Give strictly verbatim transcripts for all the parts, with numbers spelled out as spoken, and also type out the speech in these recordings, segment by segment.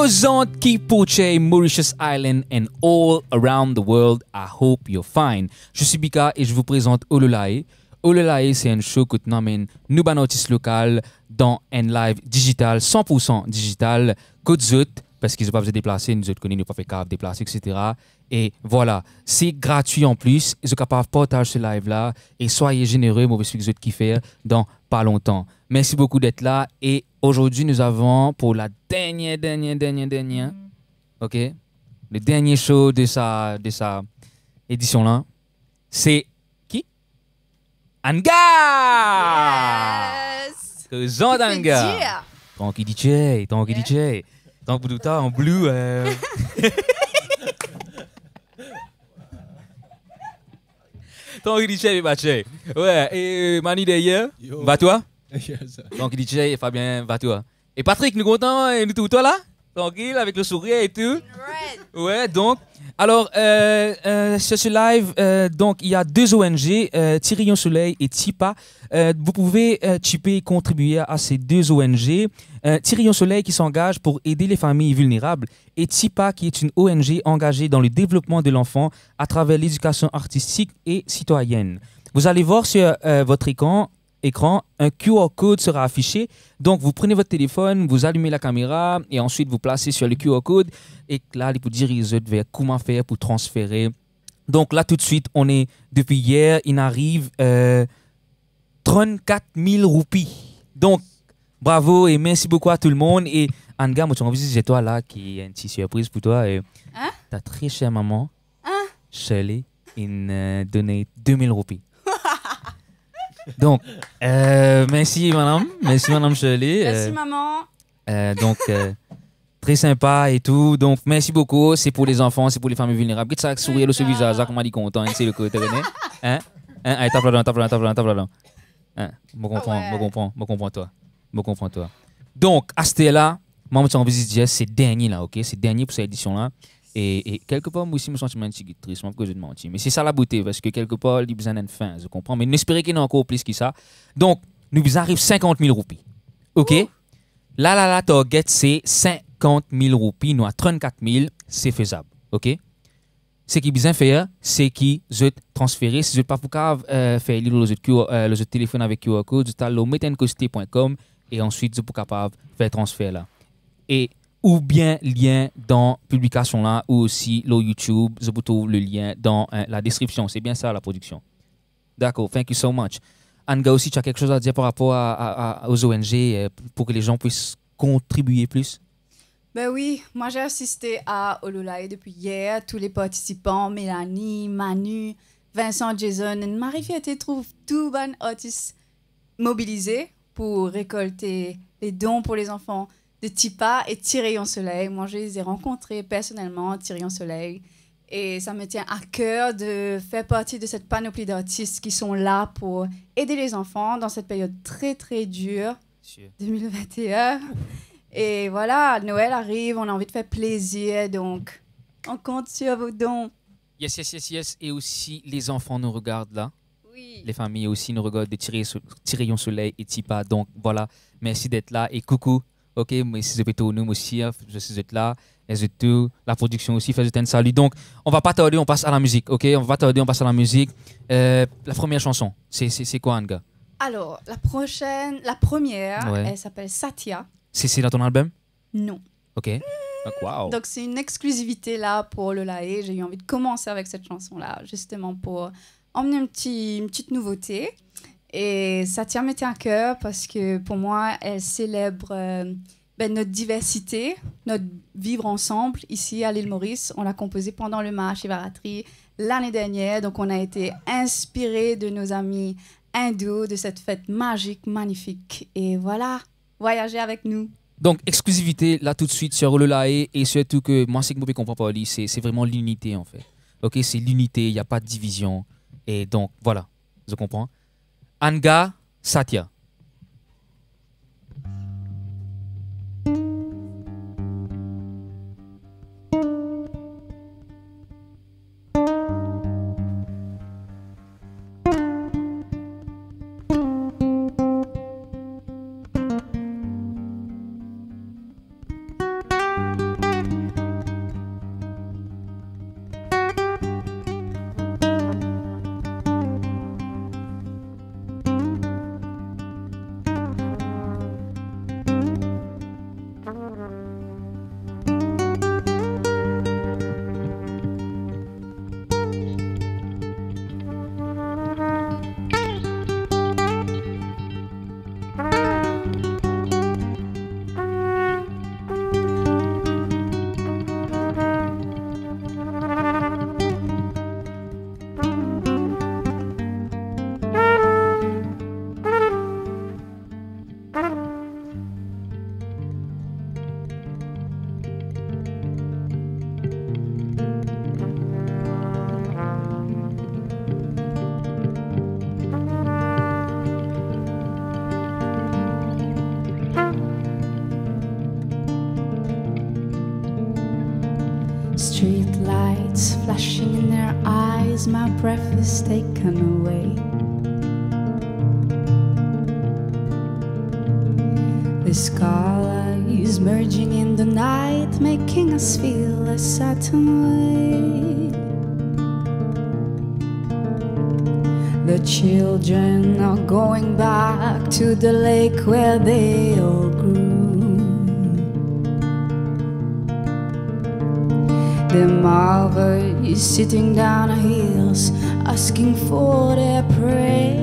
Kozant, Kipoche, Mauritius Island and all around the world. I hope you're fine. Je suis Bika et je vous présente Ololae. Ololae, c'est un show que nous amène nous ban artistes local dans un live digital, cent pour cent digital, que nous autres, parce qu'ils n'ont pas besoin de déplacer, nous autres connaissons, nous pas fait cave déplacer, et cetera. Et voilà, c'est gratuit en plus. Ils sont capables de partager ce live-là et soyez généreux, mauvais celui que vous autres kiffer dans pas longtemps. Merci beaucoup d'être là et aujourd'hui nous avons pour la dernière, dernière, dernière, dernière, ok, le dernier show de sa, de sa édition-là, c'est qui? Anga! Yes! Que Jean d'Anga! Tranquille D J, tranquille D J. Tant que tout ça en bleu. Euh... Tranquille D J, Baché. Ouais, et Mani d'ailleurs, va toi? Tranquille D J, Fabien, va toi? Et Patrick, nous contents, et nous tout toi là? Tranquille, avec le sourire et tout. Ouais, donc, alors, euh, euh, sur ce live, euh, donc, il y a deux O N G, euh, Tirillon Soleil et Tipa. Euh, vous pouvez euh, chipper et contribuer à ces deux O N G. Euh, Tirillon Soleil qui s'engage pour aider les familles vulnérables et Tipa qui est une O N G engagée dans le développement de l'enfant à travers l'éducation artistique et citoyenne. Vous allez voir sur euh, votre écran, écran, un Q R code sera affiché. Donc, vous prenez votre téléphone, vous allumez la caméra et ensuite vous placez sur le Q R code et là, il vous dirige vers comment faire pour transférer. Donc là, tout de suite, on est, depuis hier, il arrive euh, trente-quatre mille roupies. Donc, bravo et merci beaucoup à tout le monde. Et Anga, moi, tu as envie de toi là, qui est une petite surprise pour toi. Et Hein? ta très chère maman, Hein? Shirley, il euh, donné deux mille roupies. Donc, euh, merci madame, merci madame Shirley. Merci Euh, maman. euh, donc, euh, très sympa et tout. Donc, merci beaucoup. C'est pour les enfants, c'est pour les familles vulnérables. Qu'est-ce que ça sourire sur le visage, ça, comment dit content, c'est le côté, tu connais? Hein? Hein? Allez, tape là-dedans, tape là-dedans, tape là-dedans. Hein? Me comprends, Ah ouais. me comprends, me comprends toi. Me comprends toi. Donc, à ce là, moi, je envie de dire, c'est dernier là, ok? C'est dernier pour cette édition-là. Et, et quelque part, moi aussi, je me sens un petit peu triste, moi, que je te mentir. Mais c'est ça la beauté, parce que quelque part, il y a besoin d'une fin, je comprends. Mais n'espérez qu'il y en a encore plus que ça. Donc, nous arrive cinquante mille roupies. Ok? Ouh. Là, là, là, target, c'est cinquante mille roupies. Nous, à trente-quatre mille, c'est faisable. OK? Ce qui est bien faire, c'est qu'ils ont transféré. Si vous n'êtes pas pour euh, faire le autre euh, téléphone avec Q R code, vous allez metencosté point com et ensuite, vous êtes capable de faire transfert là. Et ou bien lien dans publication là, ou aussi le YouTube, vous trouve le lien dans euh, la description. C'est bien ça, la production. D'accord, thank you so much. Anga aussi, tu as quelque chose à dire par rapport à, à, à, aux O N G euh, pour que les gens puissent contribuer plus? Ben oui, moi j'ai assisté à Ololae depuis hier. Tous les participants, Mélanie, Manu, Vincent, Jason et Marie-Fierté trouvent tout ban artistes mobilisés pour récolter les dons pour les enfants de Tipa et Tirillon Soleil. Moi je les ai rencontrés personnellement, Tirillon Soleil. Et ça me tient à cœur de faire partie de cette panoplie d'artistes qui sont là pour aider les enfants dans cette période très très dure, Sure. deux mille vingt et un. Et voilà, Noël arrive, on a envie de faire plaisir, donc on compte sur vos dons. Yes, yes, yes, yes. Et aussi, les enfants nous regardent là. Oui. Les familles aussi nous regardent de Tirillon Soleil et Tipa. Donc voilà, merci d'être là. Et coucou, ok, merci de nous aussi, hein. Je suis là. Et tout, la production aussi, fait un salut. Donc, on va pas tarder, on passe à la musique, ok? On va pas tarder, on passe à la musique. Euh, la première chanson, c'est, c'est, c'est quoi, Anga? Alors, la prochaine, la première, Ouais. elle s'appelle Satya. C'est, c'est dans ton album? Non. Ok. Donc, wow. Donc, c'est une exclusivité là pour le Lae. J'ai eu envie de commencer avec cette chanson-là, justement pour emmener un petit, une petite nouveauté. Et Satya me tient à cœur parce que pour moi, elle célèbre euh, ben, notre diversité, notre vivre ensemble ici à l'île Maurice. On l'a composée pendant le Mahashivaratri l'année dernière. Donc, on a été inspirés de nos amis hindous, de cette fête magique, magnifique. Et voilà, voyagez avec nous. Donc, exclusivité là tout de suite sur Ololae et surtout que moi, c'est que je comprends pas, c'est, c'est vraiment l'unité en fait. Ok, c'est l'unité, il n'y a pas de division. Et donc, voilà, je comprends. Anga, Satya. lights flashing in their eyes, my breath is taken away. The sky is merging in the night, making us feel a certain way. The children are going back to the lake where they all grew. The mother is sitting down her heels, asking for their praise.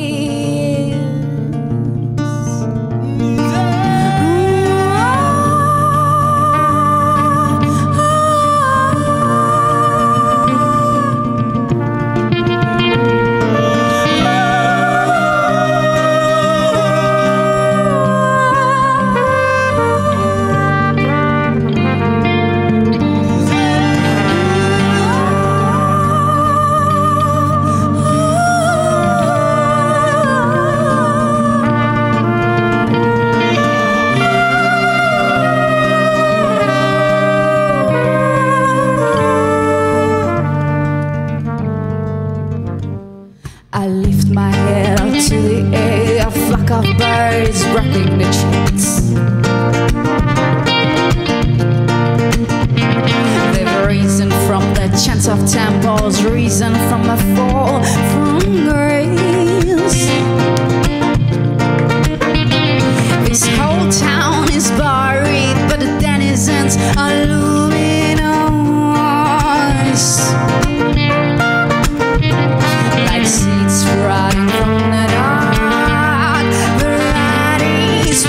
I lift my head up to the air, a flock of birds rocking the chicks. They've risen from the chants of temples, risen from a fall from grace. This whole town is buried, but the denizens are luminous. Like seeds sprouting from the dark, the light is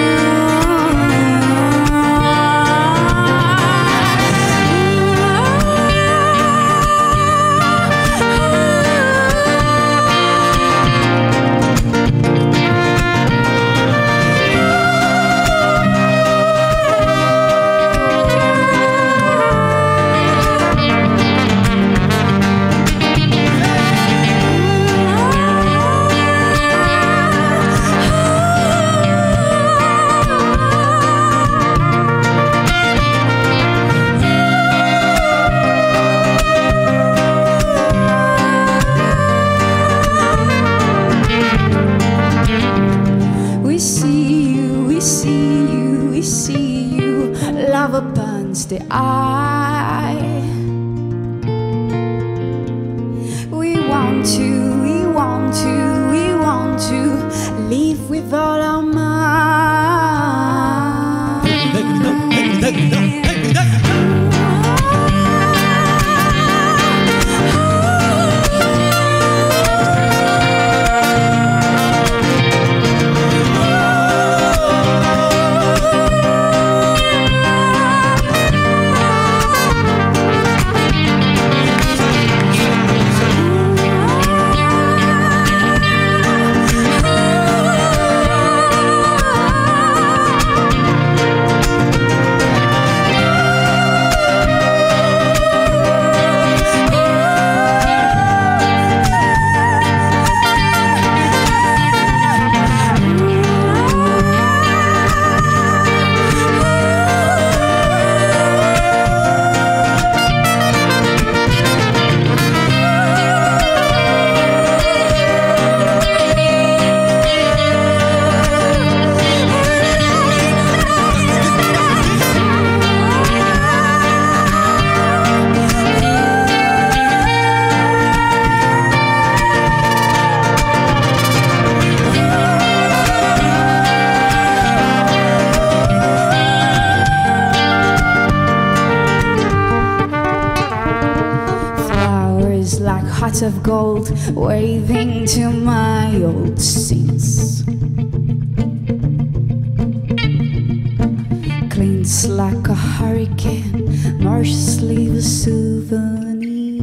burns the eye. We want to, we want to, we want to live with all our mind. Like hearts of gold waving to my old scenes. Cleans like a hurricane, mercilessly a souvenir.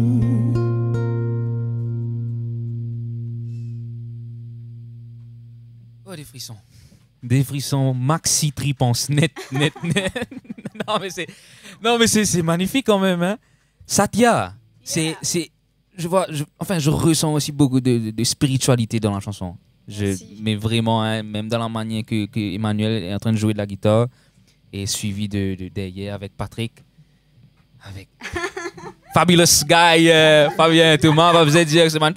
Oh, des frissons. Des frissons maxi tripance net, net, net. Non, mais c'est, non, mais c'est, c'est magnifique quand même, hein. Satya. C'est, c'est, je vois, je, enfin, je ressens aussi beaucoup de, de, de spiritualité dans la chanson. Je, mais vraiment, hein, même dans la manière que, que Emmanuel est en train de jouer de la guitare et suivi de, de derrière avec Patrick. avec Fabulous Guy, euh, Fabien Thomas, va vous dire que c'est man.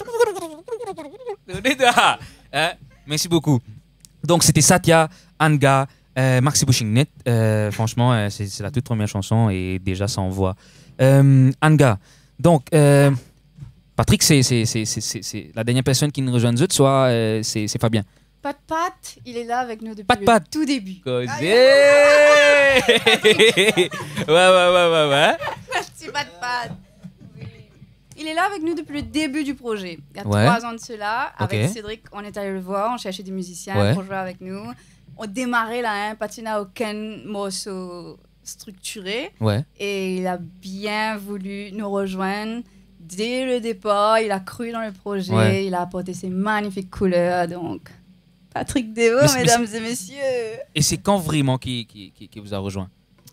Hein? Merci beaucoup. Donc, c'était Satya, Anga, euh, Maxi Bushingnet. Euh, franchement, euh, c'est, c'est la toute première chanson et déjà, ça envoie. Euh, Anga. Donc, euh, Patrick, c'est, c'est, c'est, c'est, c'est, c'est la dernière personne qui nous rejoint nous autres, soit euh, c'est, c'est Fabien. Pat Pat, il est là avec nous depuis Pat le Pat. tout début. Causé. Ouais, ouais, ouais, ouais, ouais. Merci Pat Pat. Oui. Il est là avec nous depuis le début du projet. Il y a Ouais. trois ans de cela. Avec Ok. Cédric, on est allé le voir, on cherchait des musiciens Ouais. pour jouer avec nous. On démarrait là, hein, Pat n'a aucun morceau structuré. Ouais. Et il a bien voulu nous rejoindre. Dès le départ, il a cru dans le projet, Ouais. il a apporté ses magnifiques couleurs. Donc, Patrick Deveau, Mais c'est- mais mesdames et messieurs. Et c'est quand vraiment qui, qui, qui, qui vous a rejoint?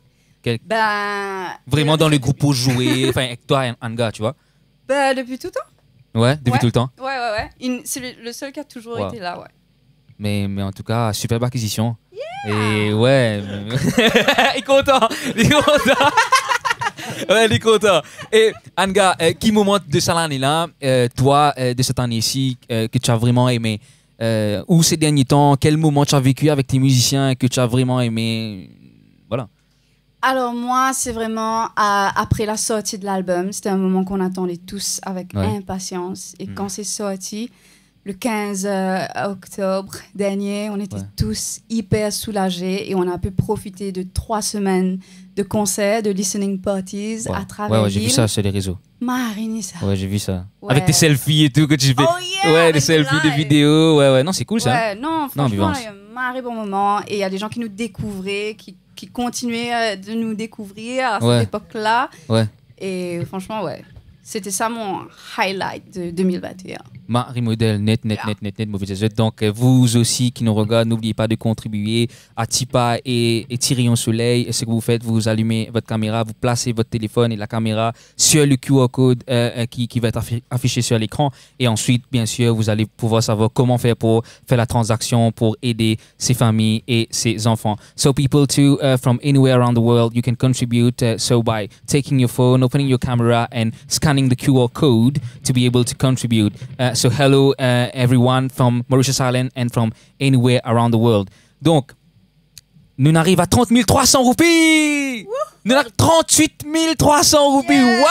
Ben, Vraiment dans le groupe pour jouer, enfin, avec toi et Anga, tu vois? ben, depuis tout le temps. Ouais, depuis Ouais. tout le temps. Ouais, ouais, ouais. Il- c'est le, le seul qui a toujours Wow. été là, ouais. Mais, mais en tout cas, superbe acquisition. Et ouais. mais- il est content. Il est content. Ouais, il est content. Et Anga, euh, qui moment de cette année-là, euh, toi, euh, de cette année-ci, euh, que tu as vraiment aimé? Euh, ou ces derniers temps, quel moment tu as vécu avec tes musiciens que tu as vraiment aimé? Voilà. Alors moi, c'est vraiment à- après la sortie de l'album. C'était un moment qu'on attendait tous avec Ouais. impatience. Et Mm. quand c'est sorti, le quinze euh, octobre dernier, on était Ouais. tous hyper soulagés et on a pu profiter de trois semaines de concerts, de listening parties Ouais, à travers ouais, ouais, j'ai vu l'île. ça sur les réseaux. Marine, ça. Ouais, j'ai vu ça. Ouais. Avec tes selfies et tout que tu fais. Oh yeah, ouais, avec des le selfies, des live. vidéos. Ouais, ouais. Non, c'est cool ça. Ouais, non, franchement, Vivance. il y a un marré bon moment. Et il y a des gens qui nous découvraient, qui, qui continuaient euh, de nous découvrir à Ouais. cette époque-là. Ouais. Et franchement, ouais. C'était ça mon highlight de deux mille vingt et un. Marie Modèle, net, net, net, net, net, mauvais jeu. Donc, euh, vous aussi qui nous regardez, n'oubliez pas de contribuer à Tipa et, et Thierry en Soleil. Et ce que vous faites, vous allumez votre caméra, vous placez votre téléphone et la caméra sur le Q R code euh, euh, qui, qui va être affi- affiché sur l'écran. Et ensuite, bien sûr, vous allez pouvoir savoir comment faire pour faire la transaction pour aider ces familles et ces enfants. So, people too, uh, from anywhere around the world, you can contribute. Uh, so, by taking your phone, opening your camera, and scanning the Q R code to be able to contribute. Uh, so, hello, uh, everyone from Mauritius Island and from anywhere around the world. Donc, nous arrivons à trente mille trois cents roupies! Nous arrivons à trente-huit mille trois cents roupies!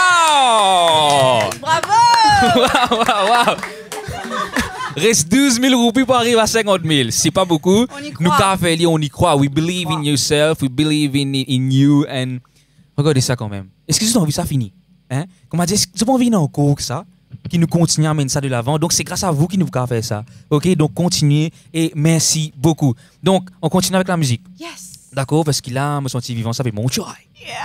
Wow! Bravo! Wow, wow, wow! Reste douze mille roupies pour arriver à cinquante mille. C'est pas beaucoup. On y Nous, croit. Café, on y croit. We believe in yourself. We believe in, in you. And regardez ça quand même. Est-ce que vous avez envie que ça finisse? Hein? Comme on dit, est-ce que vous avez envie d'un cours que ça? Qui nous continue à mener ça de l'avant. Donc, c'est grâce à vous qui nous avons fait ça. OK? Donc, continuez et merci beaucoup. Donc, on continue avec la musique. Yes! D'accord? Parce qu'il a me senti vivant, ça fait mon choix.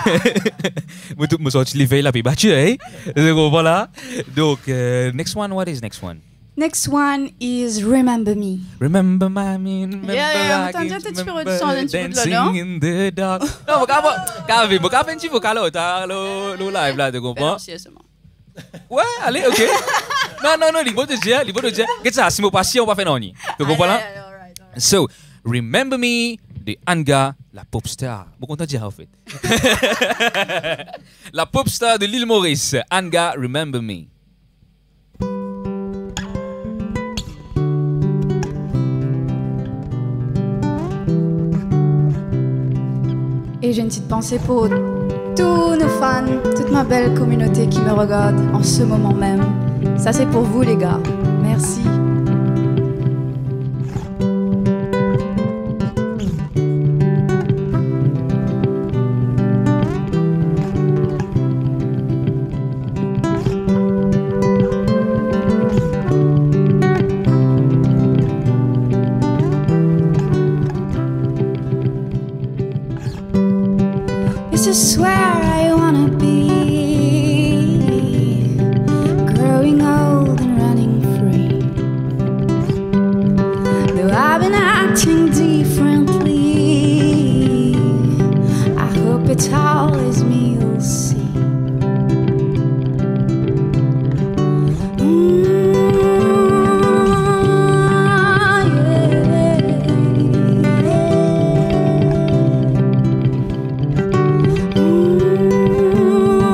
Moi, tout me senti l'éveil, la paix battu, hein? Donc, voilà. Donc, euh, next one, what is next one? Next one is Remember Me. Remember my me, remember Yeah, yeah, I attends, can attends, tu peux remember redescendre un petit peu de là, dancing non? in the dark. Non, mon gars, quand même, mon gars, un petit vocal là, t'as le le live là, tu comprends? Ben, sérieusement. Ouais, allez, ok. Non, non, non, il faut te dire, il faut te dire. Qu'est-ce que ça, si mon patient, on va faire non, tu comprends là? Allez, alright, alright. So, Remember Me de Anga, la pop star. Bon, content de dire en fait. La pop star de l'île Maurice, Anga, Remember Me. Et j'ai une petite pensée pour tous nos fans, toute ma belle communauté qui me regarde en ce moment même. Ça, c'est pour vous, les gars. Merci. This is where I wanna be, growing old and running free. Though I've been acting differently, I hope it's always me you'll see. Mm, yeah.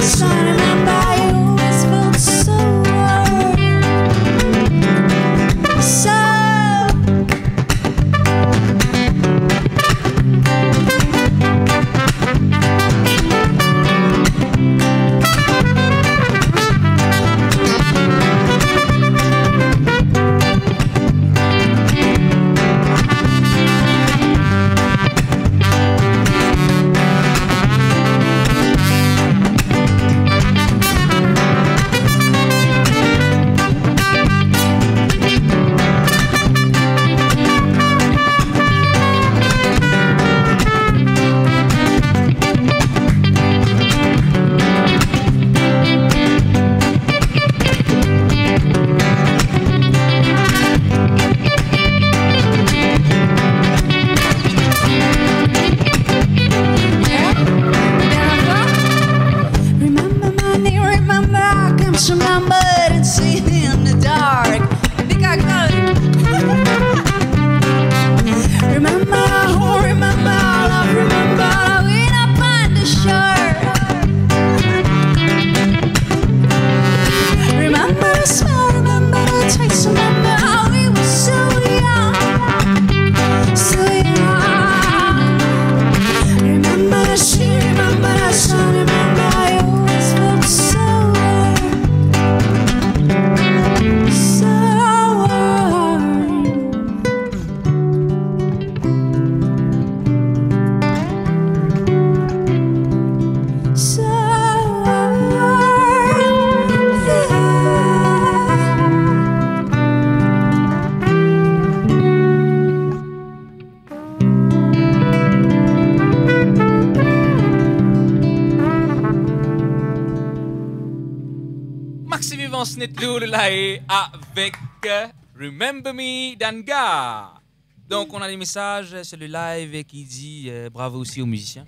Avec Remember Me d'Anga. Donc on a des messages sur le live qui dit euh, bravo aussi aux musiciens.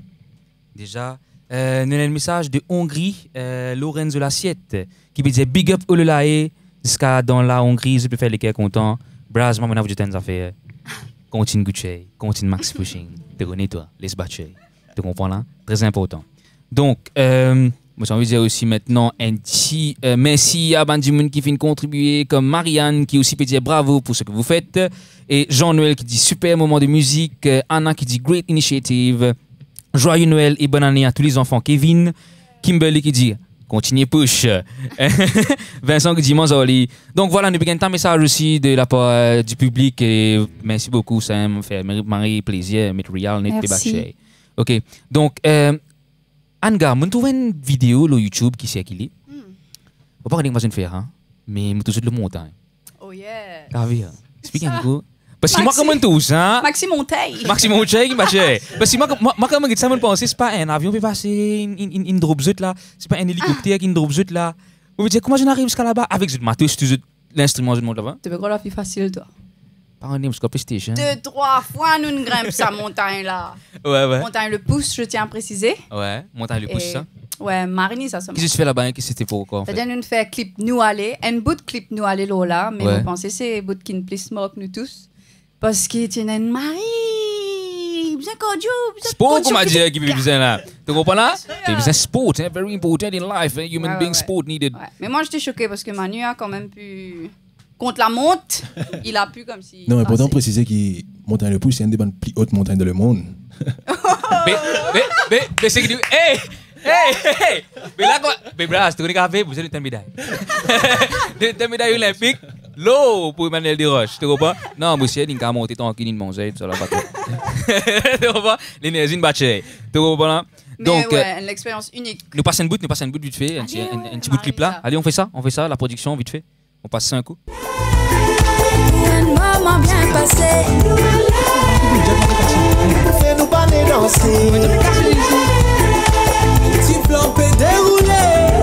Déjà, euh, nous avons un message de Hongrie, euh, Lorenzo Lassiette, qui peut dire big up Olulae jusqu'à dans la Hongrie, je peux faire les cœurs contents. Braz, maman, vous avez fait. Continue Gucci, continue Max Pushing. Tu connais toi, les batchés. Tu comprends là? Très important. Donc, euh, moi, j'ai envie de dire aussi maintenant un petit euh, merci à Bandimoun qui fait contribuer, comme Marianne qui aussi peut dire bravo pour ce que vous faites. Et Jean-Noël qui dit super moment de musique. Euh, Anna qui dit great initiative. Joyeux Noël et bonne année à tous les enfants. Kevin. Kimberly qui dit continuez push. Vincent qui dit Manzoli. Donc voilà, nous avons un message aussi de la part euh, du public. Et merci beaucoup, ça me fait marrer plaisir. Merci. Ok, donc. Euh, Anga, je trouve une vidéo sur YouTube qui s'est acquis. Je ne sais pas comment je vais faire, hein? Mais je trouve le montagne. Oh yeah! Ah oui, explique un peu. Parce que moi, comme on tous, hein? Maxime Monteil! Maxime Monteil, ma chère. Parce que moi, moi comme je me pense, c'est pas un avion qui va passer, une drop zut là. C'est pas un hélicoptère qui une drop zut là. Vous me dites, comment je n'arrive jusqu'à là-bas? Avec ce matos, l'instrument du monde là-bas. Tu veux quoi la plus facile, toi? Par un parce PlayStation. Deux, trois fois, nous ne grimpons sa montagne là. Ouais, ouais. Montagne le pouce, je tiens à préciser. Ouais, montagne le pouce, ça. Ouais, Marini, ça se Qu'est-ce que tu fais là-bas? Qu'est-ce que c'était pour quoi? C'est-à-dire, nous fait clip nous aller, un bout de clip nous aller là, mais ouais. vous pensez c'est un bout qui ne plus smoke nous tous. Parce que tu es une Marie, bien cordial, bien sport, comme on dit, qui veut dire là. Tu comprends là? C'est un sport, c'est very important in life. Human ouais, being ouais. sport needed. Ouais. Mais moi, j'étais choquée parce que Manu a quand même pu. Contre la monte, il a pu comme si. Non, important de préciser que Montagne le Pouce, c'est une des plus hautes montagnes dans le monde. mais, mais, mais, mais c'est que. Hey! Hey! Hey! Mais là, quoi? Mais Bras, tu connais qu'à faire, vous avez une médaille. Une médaille olympique, l'eau pour Emmanuel Desroches. Tu comprends? Non, monsieur, il a monté ton kinin de manger, ça l'a pas tout. Tu comprends? L'énergie de batterie. Tu comprends? Donc, ouais, l'expérience unique. Nous passons une bout, nous passons une bout vite fait, un petit, un, un petit bout de clip là. Allez, on fait ça, on fait ça, la production vite fait. On passe ça un coup. Un moment bien passé. Fais-nous pas danser. Petit plan peut dérouler.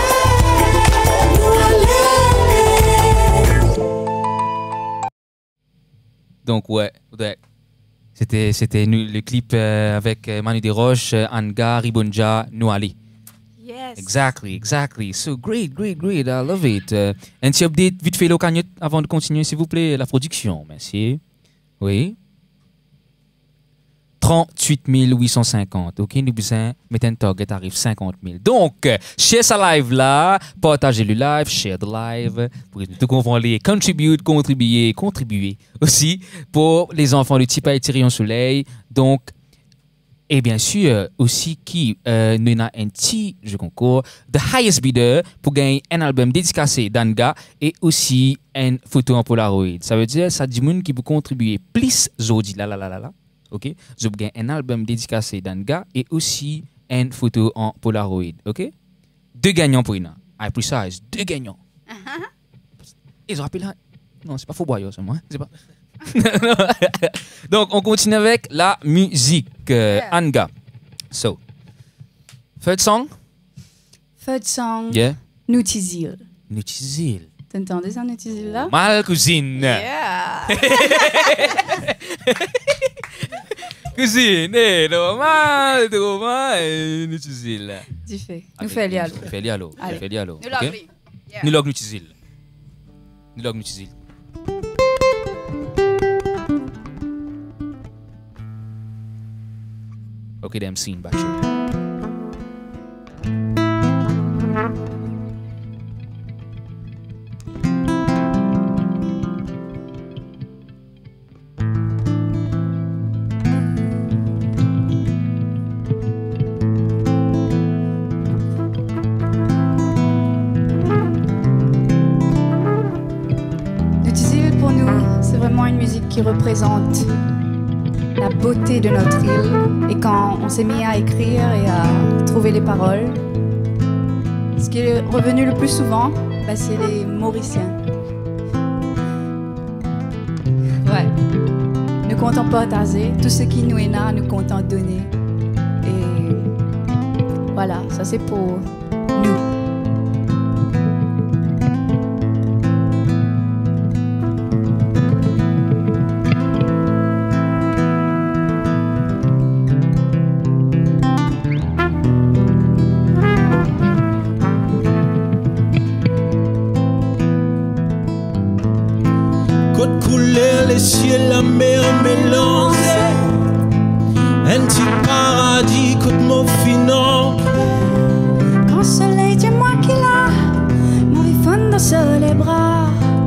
Donc ouais, ouais. C'était c'était le clip euh, avec Manu Desroches, Anga, Ribonja, Nouali. Yes. Exactly, exactly. So great, great, great. I love it. Uh, un petit update vite fait, Locagnotte, avant de continuer, s'il vous plaît, la production. Merci. Oui. trente-huit mille huit cent cinquante. OK, nous besoin mettre un target arrive cinquante mille. Donc, share sa live là, partagez le live, share the live pour que tout qu'on les contribute, contribuer, contribuer aussi pour les enfants du Tipa et Tyrion Soleil. Donc, et bien sûr, aussi qui euh, nous a un petit jeu concours, The Highest Bidder, pour gagner un album dédicacé d'Anga et aussi une photo en Polaroid. Ça veut dire ça dit monde qui peut contribuer plus aujourd'hui là là là là là. OK? Je vais gagner un album dédicacé d'Anga et aussi une photo en Polaroid. OK? Deux gagnants pour une. I precise, deux gagnants. Et je rappelle là, non, c'est pas faux boyau, c'est moi, c'est pas. Donc, on continue avec la musique. Euh, Yeah. Anga. So, third song? Third song, Yeah. Nutizil. Nutizil. T'entendais ça, Nutizil là? Mal cousine. Yeah! Cousine, eh, normal, normal, Nutizil. Du fait. Nous fait aller à l'eau. Fais-le à l'eau. Allez. Fais-le à l'eau. Nous ok? l'abri. Nous log Nutizil. Nous log Nutizil. Okay, them scene back here. Nutizil, pour nous, c'est vraiment une musique qui représente la beauté de notre île. Et quand on s'est mis à écrire et à trouver les paroles, ce qui est revenu le plus souvent, bah, c'est les Mauriciens. Ouais. Nous comptons partager tout ce qui nous est là, nous comptons donner. Et voilà, ça c'est pour nous. Côte couleur, les cieux, la mer mélangée. Un petit paradis, côte mon finon. Grand soleil, dis-moi qui l'a, mon fond sur les bras.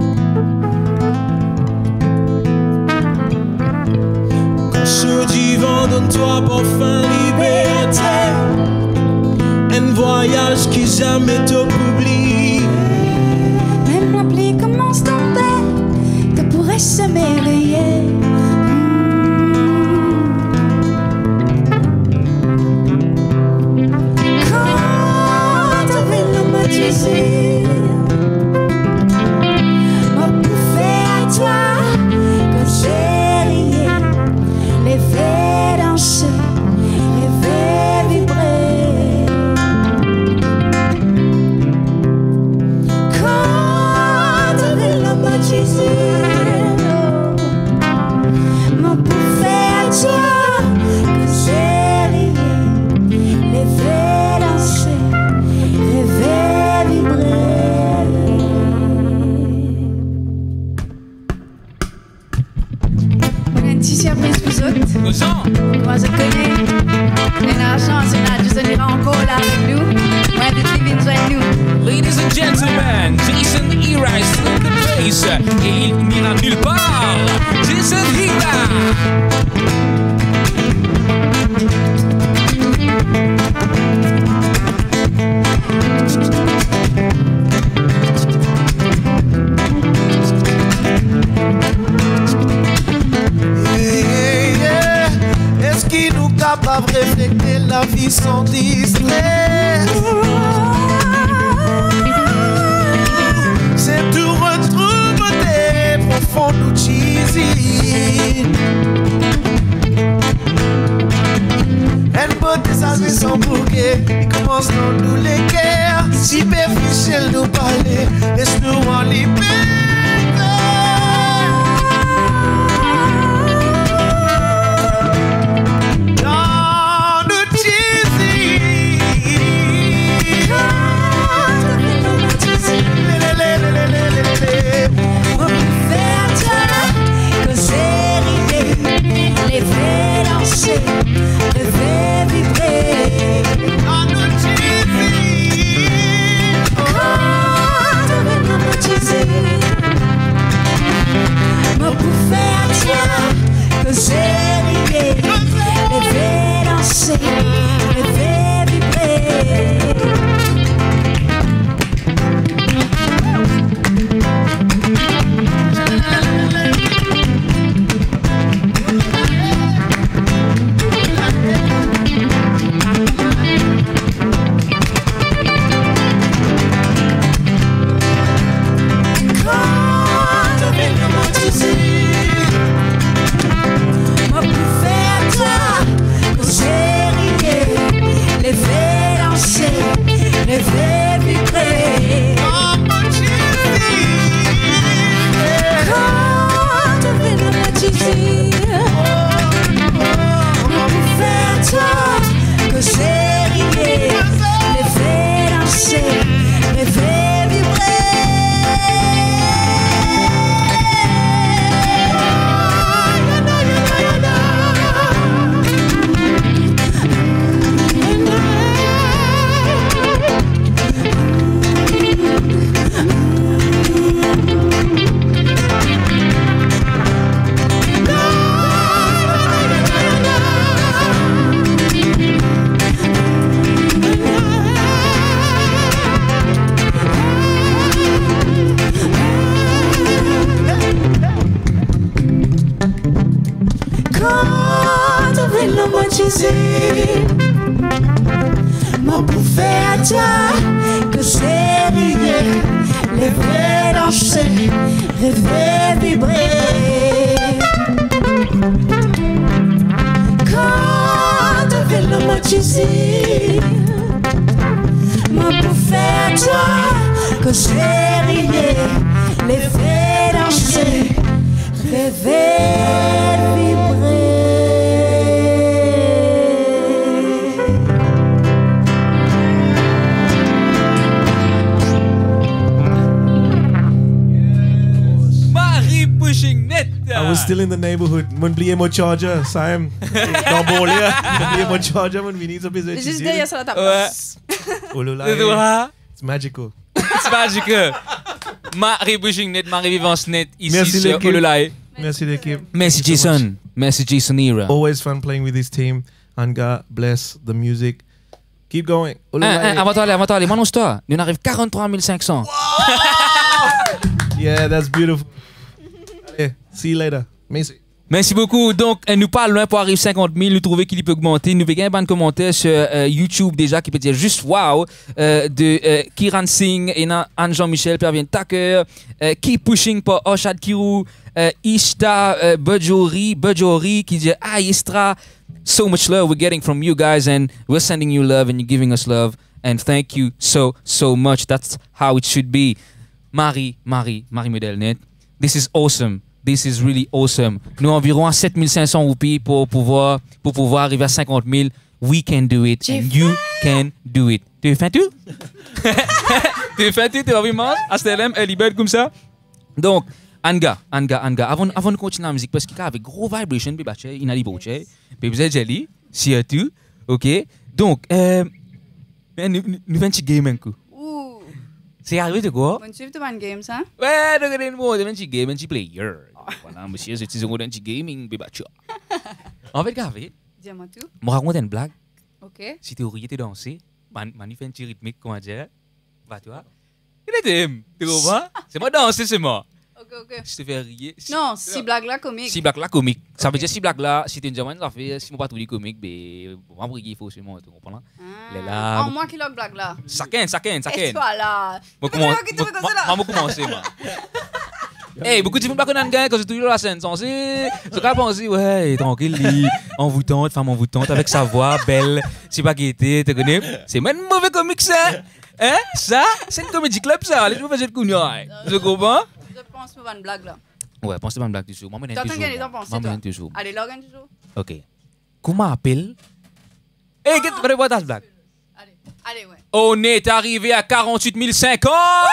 Quand ce divan donne-toi pour fin liberté. Un voyage qui jamais t'oublie. Même la pluie commence à tomber, te pourrais se m'éveiller. Quand t'avais le mot désir, m'a bouffé à toi, quand j'ai rié, les faits danser, les faits vibrer. Quand t'avais le mot désir, m'a bouffé à toi, quand j'ai rié, les faits danser, les faits vibrer. On a une petite surprise pour vous autres. Nous sommes. Moi je connais. On a la chance, on a juste venir encore là avec nous. Ouais, de T V join nous. Ladies and gentlemen, Jason Ira is in the place et il n'ira nulle part. Jason Ira. Yeah, yeah. Est-ce qu'il nous capable de refléter la vie sans distraire? C'est tout retrouve des profondes cheesy. Elle peut désasser son bouquet. Il commence dans nous les guerres. Superficiel nous parler. Laisse-nous en liberté. Dans nous cheesy. Lé, lé, lé, lé, lé, lé, lé, lé. On peut faire toi, causer, rier, les faits danser. fait vibrer. Quand on fait de la tizine, comment vous faire toi que c'est rire, les fait danser, les fait vibrer. M'a bouffé à toi que c'est rire, les vrais danser, rêver vibrer. Quand on fait le moitié, m'a bouffé à toi que c'est rire, les vrais danser, rêver vibrer. I was still in the neighborhood. Mon oublié mon charger, Sam. Dans Bolia. Oublié mon charger, mon vini so besoin de Juste derrière sur la table. Oh là. It's magical. It's magical. Marie Bouching Net, Marie Vivance Net, ici Merci sur l'équipe. Ololaï. Merci l'équipe. Merci Thank you so Jason. Merci Jason Ira. Always fun playing with this team. And God bless the music. Keep going. Hein, hein, avant d'aller, avant d'aller, m'annonce-toi. Nous arrive quarante-trois mille cinq cents. Yeah, that's beautiful. Allez, see you later. Merci. Merci beaucoup. Donc, euh, nous parlons loin pour arriver cinquante mille. Nous trouvons qu'il peut augmenter. Nous avons un bon commentaire sur euh, YouTube déjà qui peut dire juste wow euh, de euh, Kiran Singh et Anne Jean-Michel, Pervien Tucker, euh, Keep Pushing pour Oshad Kirou, euh, Ishta euh, Bajori, Bajori qui dit ah Istra, so much love we're getting from you guys and we're sending you love and you're giving us love and thank you so so much. That's how it should be. Marie, Marie, Marie Modelnet, this is awesome. This is really awesome. Nous environ à sept mille cinq cents roupies pour pouvoir, pour pouvoir arriver à cinquante mille. We can do it. And you can do it. Tu fais tout? Tu fais tout? Tu vas vraiment? Astelem, Elibert comme ça? Donc, Anga, Anga, Anga. Avant, avant de continuer la musique, parce qu'il y a avec gros vibration, puis bah, il a dit bon, puis vous êtes joli, si tout, ok? Donc, euh, nous nous faisons un petit game un coup. C'est arrivé de quoi? Bonne suite de One Games, hein? Ouais, donc il y a un petit game, un petit player. Voilà, monsieur, c'est un petit gaming, bébé. En fait, Gavé, dis-moi tout. je raconte une blague. Ok. Si tu es rié, tu danses, man, man, il fait un petit rythmique, comment dire? Va toi. Il est de tu comprends? C'est moi danser, c'est moi. Ok, ok. Si tu fais rire. Non, si blague là comique. Si blague là comique. Ça veut dire si blague là, si tu es une diamant, ça fait, si moi pas tout dit comique, ben, pour moi, il faut seulement, tu comprends? Ah. là. Oh, moi qui log blague là. Ça ken, ça ken, ça Et ken. toi là. Moi, comment, moi, moi, commencer, moi. Hey, beaucoup de gens ne connaissent pas quand c'est toujours la scène censée. Ce qu'on pense, ouais, tranquille, envoûtante, femme envoûtante, avec sa voix belle, c'est pas gaieté, tu connais. C'est même mauvais comique ça. Hein? Ça, c'est une comédie club ça. Les gens font cette cougnaille. Tu comprends? Je pense que c'est une blague là. Ouais, pensez pas une blague toujours. Moi, je T'entends gagner, t'en penses, toi? toujours. Allez, log un toujours. Ok. Comment appelle? Hey, qu'est-ce que tu fais cette blague? Allez, allez, ouais. On est arrivé à quarante-huit mille cinquante.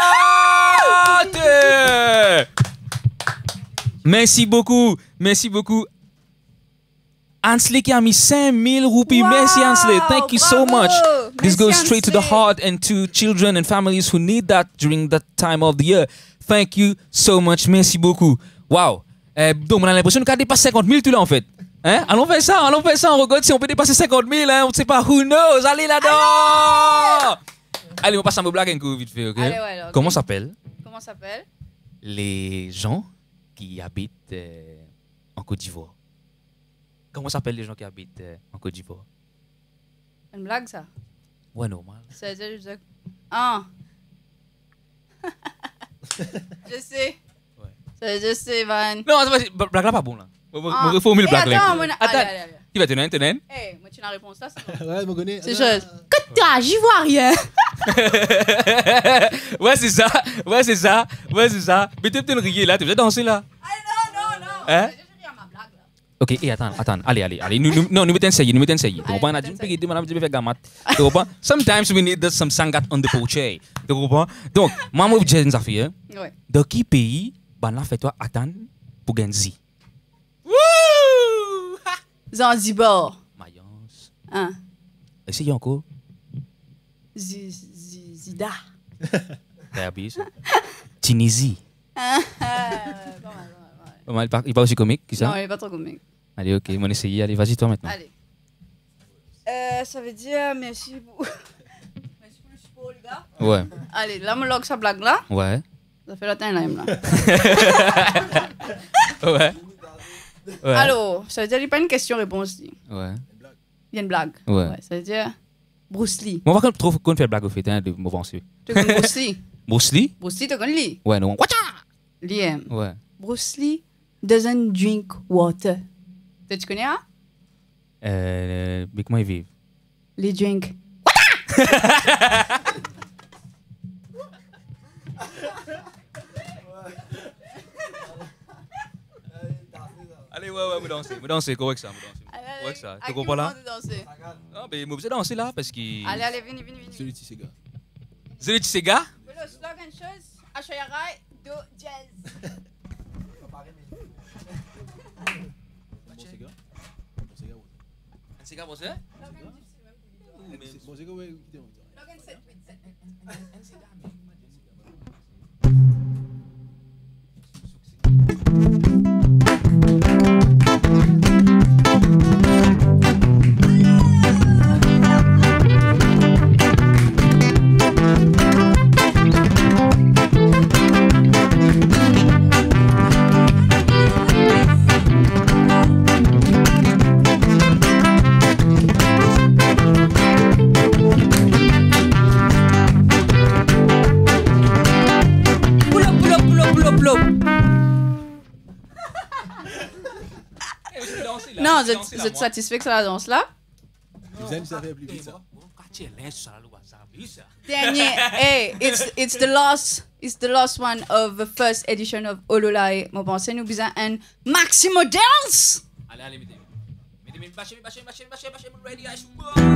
Merci beaucoup, merci beaucoup. Ansley qui a mis cinq mille roupies. Wow, merci Ansley, thank you so bravo. much. This Merci, goes straight to the Ansley. heart and to children and families who need that during that time of the year. Thank you so much, merci beaucoup. Wow. Euh, donc on a l'impression qu'on dépasse cinquante mille tout là en fait. Hein? Allons faire ça, allons faire ça, on regarde si on peut dépasser cinquante mille, hein? On ne sait pas, who knows, allez là-dedans! Allez, on passe à mes blagues un coup vite fait, ok? Allez, ouais, alors, ok. Comment s'appelle Comment ça s'appelle? les gens qui habitent euh, en Côte d'Ivoire? Comment s'appellent les gens qui habitent euh, en Côte d'Ivoire? Une blague ça? Ouais, normal. C'est juste. Ah! Je sais. Ouais. C'est je sais, Van. Non, c'est pas, blague là pas bon là. Ah. On reformule Eh, blague là. attends, mon- allez, Attends, allez, allez. tu vas tenir, tenir. Hey, moi tu n'as réponse là, c'est Ouais, je me connais. C'est chose. Que toi, j'y vois rien. Ouais, c'est ça. Ouais, c'est ça. Ouais, c'est ça. Mais t'es peut-être rier là, t'es peut-être danser là. Ah non, non, non. Hein? J'ai ri à ma blague là. Ok, et attends, attends, allez, allez, allez. Nous, nous, non, nous mettons essayer, nous mettons essayer. Tu comprends? On a dit, tu m'as dit, faire gamat. Tu comprends? Sometimes we need some sangat on the poche. Tu comprends? Donc, moi, moi, je dis une affaire. Ouais. Dans quel pays, ben là, fais-toi attendre pour gagner? Wouh! Zanzibar. Mayence. Hein? Essayez encore. Z- z- Zida. T'as bien ça? Tunisie. Ah, pas mal, pas mal, pas mal. Il parle- Il parle aussi comique, qui ça? Non, il est pas trop comique. Allez, ok, on essaye. Allez, vas-y, toi maintenant. Allez. Euh, ça veut dire merci pour. Merci pour le support, les gars. Ouais, Allez, là, me log sa blague là. ouais, Ça fait latin là, même, là. ouais. Ouais. Alors, ça veut dire qu'il n'y a pas une question-réponse. Il Ouais. y a une blague. Ouais. Ça veut dire Bruce Lee. Bon, on va trop qu'on fait blague au fait, hein, de mauvais pensée. Tu connais Bruce Lee? Bruce Lee? Bruce Lee, tu connais lui? Ouais, non. Watcha! Liam. Ouais. Bruce Lee doesn't drink water. Tu tu connais, hein? Euh, mais comment ils vivent? Les drink. Allez, ouais, ouais, me danser, me danser, correct ça, me danser. Correct ça. Tu comprends là? Non, mais me danser là parce que. Allez, allez, viens, viens, viens. Celui qui Sega. Zéro Tsega? Le slogan chose, Achoyarai do jazz. Tsega, vous savez? Bon, Sega, ouais, Slogan sept huit sept. Pull up, pull up, pull up, pull up, pull up. Non, vous êtes, vous êtes satisfait que ça la danse là? Vous aimez ça faire plus vite, ça. Dernier, hey, it's it's the last, it's the last one of the first edition of Ololae. Mon pensée nous besoin un Maximo dance. Allez, allez, mettez. Mettez, mettez, bâchez, bâchez, bâchez, bâchez, bâchez, ready, guys.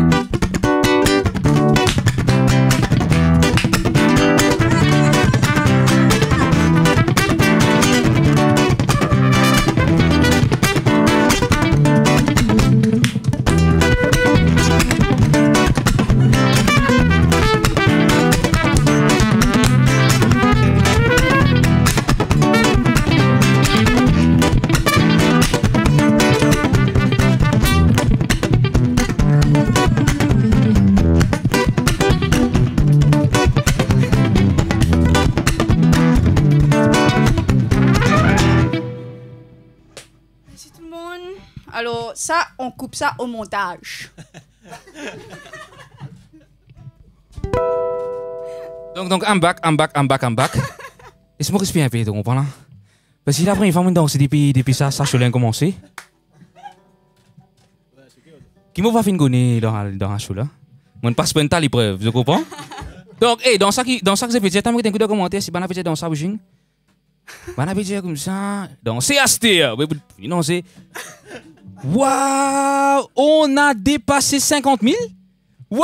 Merci tout le monde. Alors ça, on coupe ça au montage. Donc, donc, I'm back, I'm back, I'm back, I'm back. Laisse-moi respirer un peu, tu comprends là? Parce que la première fois que je danse depuis, depuis ça, ça, je l'ai commencé. Qui m'a pas fait une dans, dans la show là? Moi, je passe pas une telle épreuve, tu comprends? Donc, hey, dans ça qui, dans ça que j'ai fait, t'as mis un coup de commentaire si ben fait dans ça, bougie. Ben fait comme ça, danser à stir. Non, c'est. Waouh! On a dépassé cinquante mille? Waouh!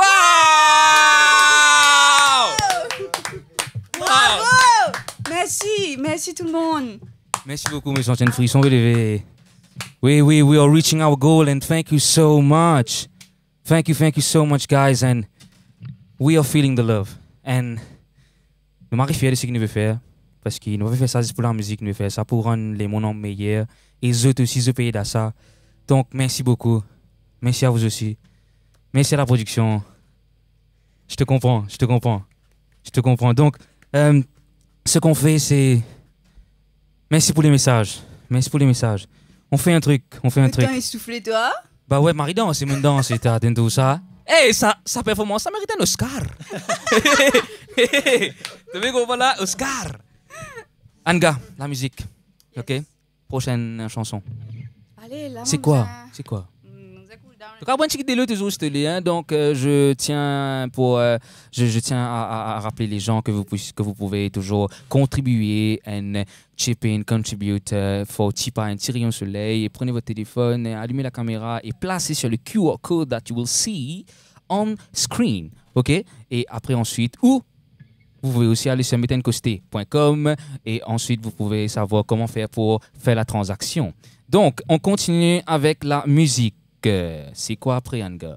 Bravo! Merci, merci tout le monde. Merci beaucoup, mes anciennes frissons relevés. Oui, oui, we are reaching our goal and thank you so much. Thank you, thank you so much, guys. And we are feeling the love. And nous m'arrive fiers de ce qu'il nous veut faire. Parce qu'il nous veut faire ça juste pour la musique, nous veut faire ça pour rendre les mondes meilleurs. Et les autres aussi, ils payent dans ça. Donc, merci beaucoup. Merci à vous aussi. Merci à la production. Je te comprends, je te comprends. Je te comprends. Donc, euh, ce qu'on fait, c'est... Merci pour les messages. Merci pour les messages. On fait un truc, on fait un truc. Putain, essoufflé toi. Bah ouais, Marie danse, c'est mon danse, et t'as tout ça. Hey, sa, sa performance, ça mérite un Oscar. Tu veux qu'on voit là, Oscar. Anga, la musique. Ok? Prochaine chanson. Allez, là, C'est mon quoi? cousin. C'est quoi? Mm, on cool down Donc, après, je suis toujours stylé, hein. Donc, euh, je tiens pour, euh, je, je tiens à, à, à rappeler les gens que vous, que vous pouvez toujours contribuer and chip in, contribute uh, for Chipa and Tyrion Soleil. Et prenez votre téléphone, allumez la caméra et placez sur le Q R code that you will see on screen. OK? Et après, ensuite, ou vous pouvez aussi aller sur meten costé point com et ensuite, vous pouvez savoir comment faire pour faire la transaction. Donc, on continue avec la musique. C'est quoi après, Anga?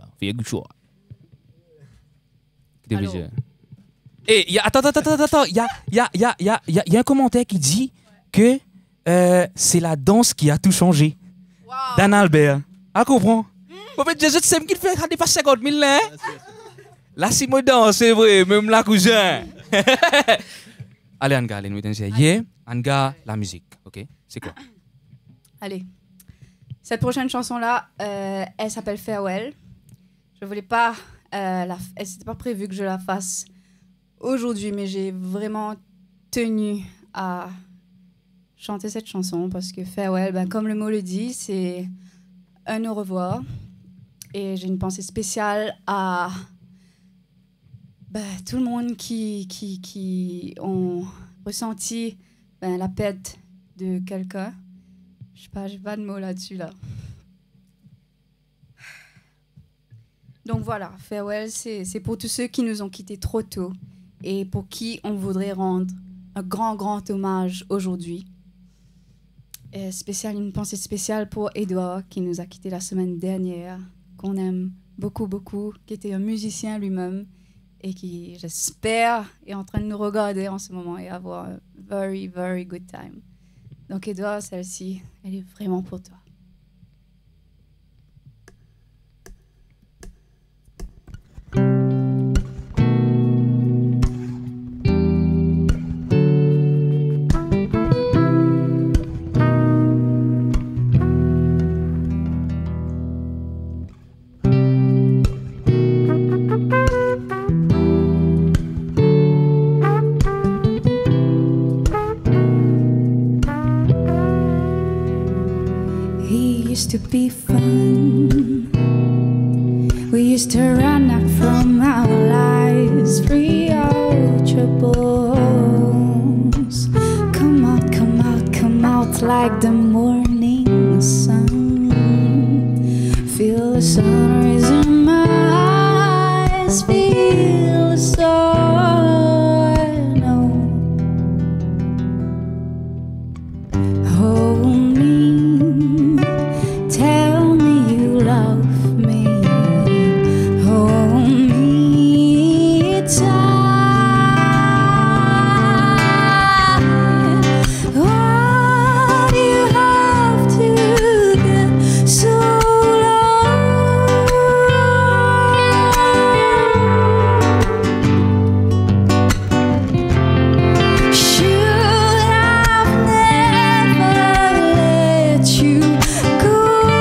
Et y a, attends, attends, attends, attends. Il y a, y, a, y, a, y, a, y, a, y a un commentaire qui dit que euh, c'est la danse qui a tout changé. Wow. Dan Albert. Ah, comprends? En fait, je sais qu'il fait pas cinquante mille là. Là, c'est moi danse, c'est vrai, même la cousin. Allez, Anga, allez, nous disons, yeah, Anga, la musique, ok? C'est quoi? Allez. Cette prochaine chanson-là, euh, elle s'appelle Farewell. Je voulais pas, euh, la, elle n'était pas prévu que je la fasse aujourd'hui, mais j'ai vraiment tenu à chanter cette chanson parce que Farewell, ben, comme le mot le dit, c'est un au revoir. Et j'ai une pensée spéciale à ben, tout le monde qui, qui, qui ont ressenti ben, la perte de quelqu'un. Je sais pas, j'ai pas de mots là-dessus, là. Donc voilà, Farewell, c'est, c'est pour tous ceux qui nous ont quittés trop tôt et pour qui on voudrait rendre un grand, grand hommage aujourd'hui. Et spécial, une pensée spéciale pour Edouard, qui nous a quittés la semaine dernière, qu'on aime beaucoup, beaucoup, qui était un musicien lui-même et qui, j'espère, est en train de nous regarder en ce moment et avoir un very, very good time. Donc, Edouard, celle-ci, elle est vraiment pour toi. To be fun, we used to run out from our lives, free our troubles. Come out, come out, come out like the morning sun. Feel the sun rays in my eyes, feel the sun. Oh, hold me. Tell me you love me, hold me tight. Why do you have to get so long? Should I've never let you go?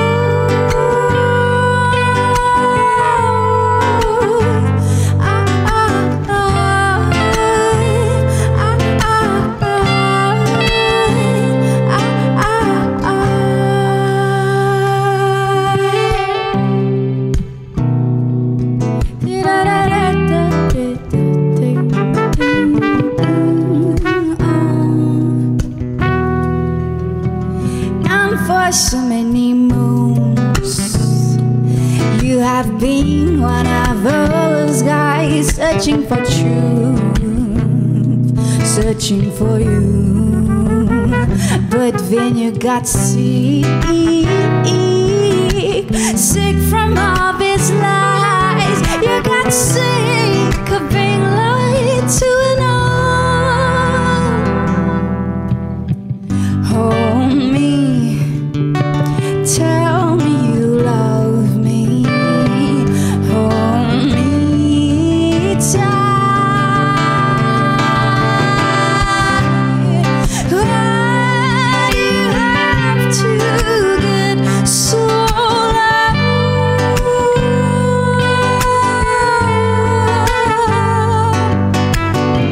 For so many moons, you have been one of those guys searching for truth, searching for you. But then you got sick, sick from all these lies. You got sick of being lied to and all. Hold me. Tell me you love me, hold me tight. Why do you have to get so loud?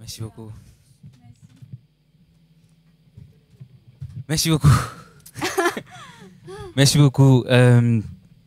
Merci beaucoup. Merci beaucoup. Merci beaucoup. Euh...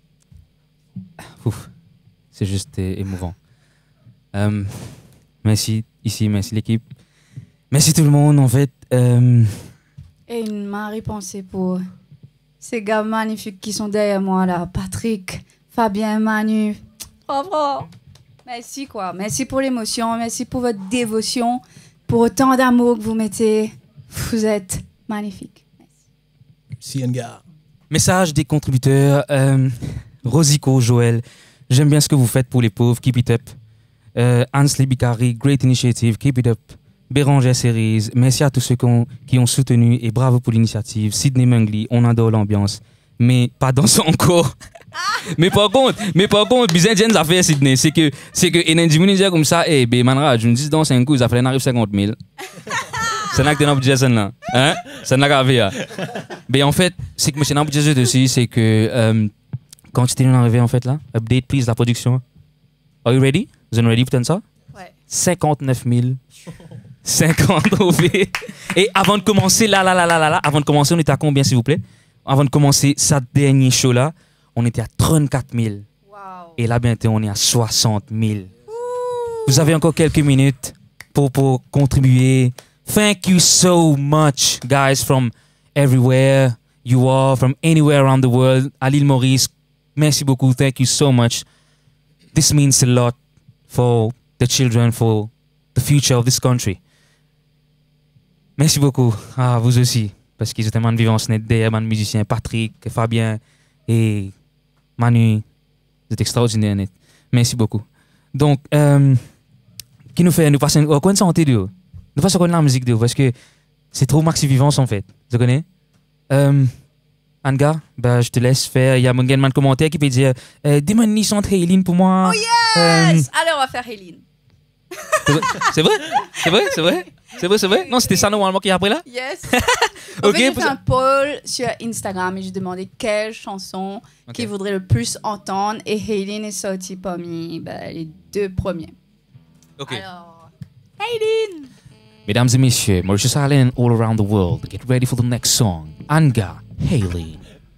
Ouf. C'est juste é- émouvant. Euh... Merci ici, merci l'équipe. Merci tout le monde en fait. Euh... Et une marée pensée pour ces gars magnifiques qui sont derrière moi là. Patrick, Fabien, Manu. Bravo. Merci quoi. Merci pour l'émotion. Merci pour votre dévotion. Pour autant d'amour que vous mettez. Vous êtes magnifiques. Merci, Nga. Message des contributeurs. Euh... Rosico, Joël. J'aime bien ce que vous faites pour les pauvres. Keep it up. Euh, Ansley Bicari, great initiative. Keep it up. Bérangère Cerise, merci à tous ceux qui ont, qui ont soutenu et bravo pour l'initiative. Sydney Mungli, on adore l'ambiance, mais pas dans son corps. mais par contre, mais par contre, bizarre Jens a fait Sydney, c'est que c'est que Enenji Munizia comme ça, eh ben manra, je me dis dans cinq coups, ça fait un arrive cinquante mille. C'est là que t'es dans le budget là, hein? C'est là qu'à faire. Mais en fait, c'est que monsieur dans le budget aussi, c'est que euh, quand tu t'es arrivé en fait là, update please la production. Are you ready? Vous êtes ready pour ça? Ouais. cinquante-neuf mille. cinquante trophées. Et avant de commencer, là, là, là, là, là, là, avant de commencer, on était à combien, s'il vous plaît? Avant de commencer ce dernier show-là, on était à trente-quatre mille. Wow. Et là, bientôt, on est à soixante mille. Vous avez encore quelques minutes pour, pour contribuer. Thank you so much, guys, from everywhere you are, from anywhere around the world. À l'île Maurice, merci beaucoup. Thank you so much. This means a lot for the children, for the future of this country. Merci beaucoup à vous aussi, parce qu'ils étaient man vivants, ce n'est derrière man musiciens, Patrick, Fabien et Manu. Vous êtes extraordinaires, net. Merci beaucoup. Donc, euh, qui nous fait, nous passer, oh, quoi de santé de nous passons la musique de parce que c'est trop maxi vivance en fait. Vous connaissez? Euh, Anga, bah, je te laisse faire. Il y a un man commentaire qui peut dire, euh, dis-moi une chanson de Hélène pour moi. Oh yes! Euh, Allez, on va faire Hélène. C'est vrai? C'est vrai? C'est vrai? C'est vrai? C'est vrai? Non, c'était ça normalement qui est après là? Yes. Ok, En fait, j'ai pour fait ça- un poll sur Instagram et j'ai demandé quelle chanson Ok. qui voudrait le plus entendre et Hélène est sortie parmi bah, les deux premiers. Ok. Alors, Hélène! Mesdames et messieurs, Mauritius Island all around the world, get ready for the next song. Anga, Hayley.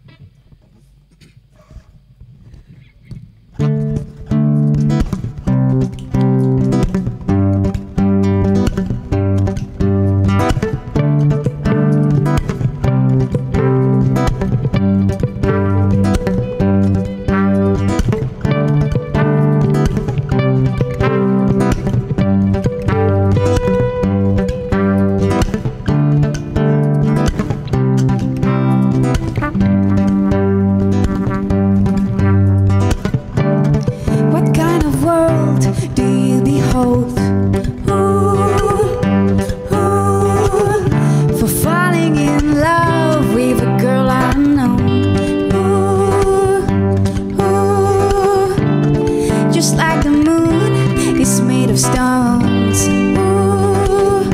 What kind of world do you behold? Ooh, ooh, for falling in love with a girl I know. Ooh, ooh, just like the moon is made of stones. Ooh,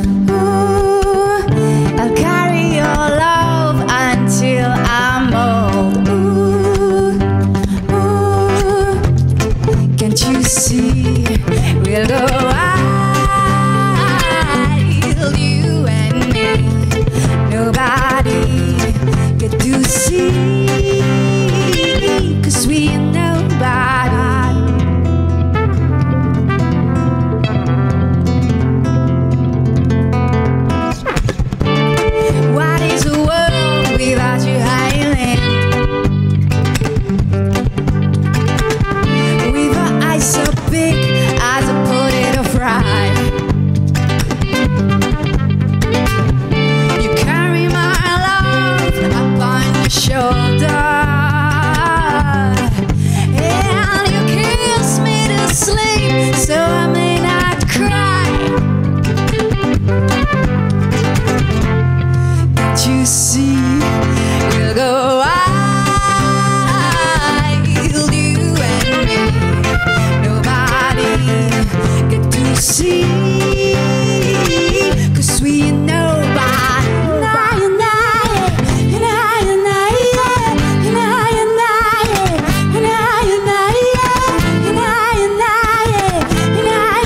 ooh, I'll carry your love until I'm old. Ooh, ooh. Can't you see? We'll go wild, you and me. Nobody get to see, 'cause we are nobody. What is a world without you, Highland? With her eyes so big as a potato fry. You carry my love upon your shoulder, and you kiss me to sleep so I may not cry. Can't you see? We'll go wild, you and me. Nobody get to see, 'cause we are nobody. And I, and I, and I, and I, yeah. And I, and I, yeah. And I, and I, yeah. And I, and I, yeah. And I,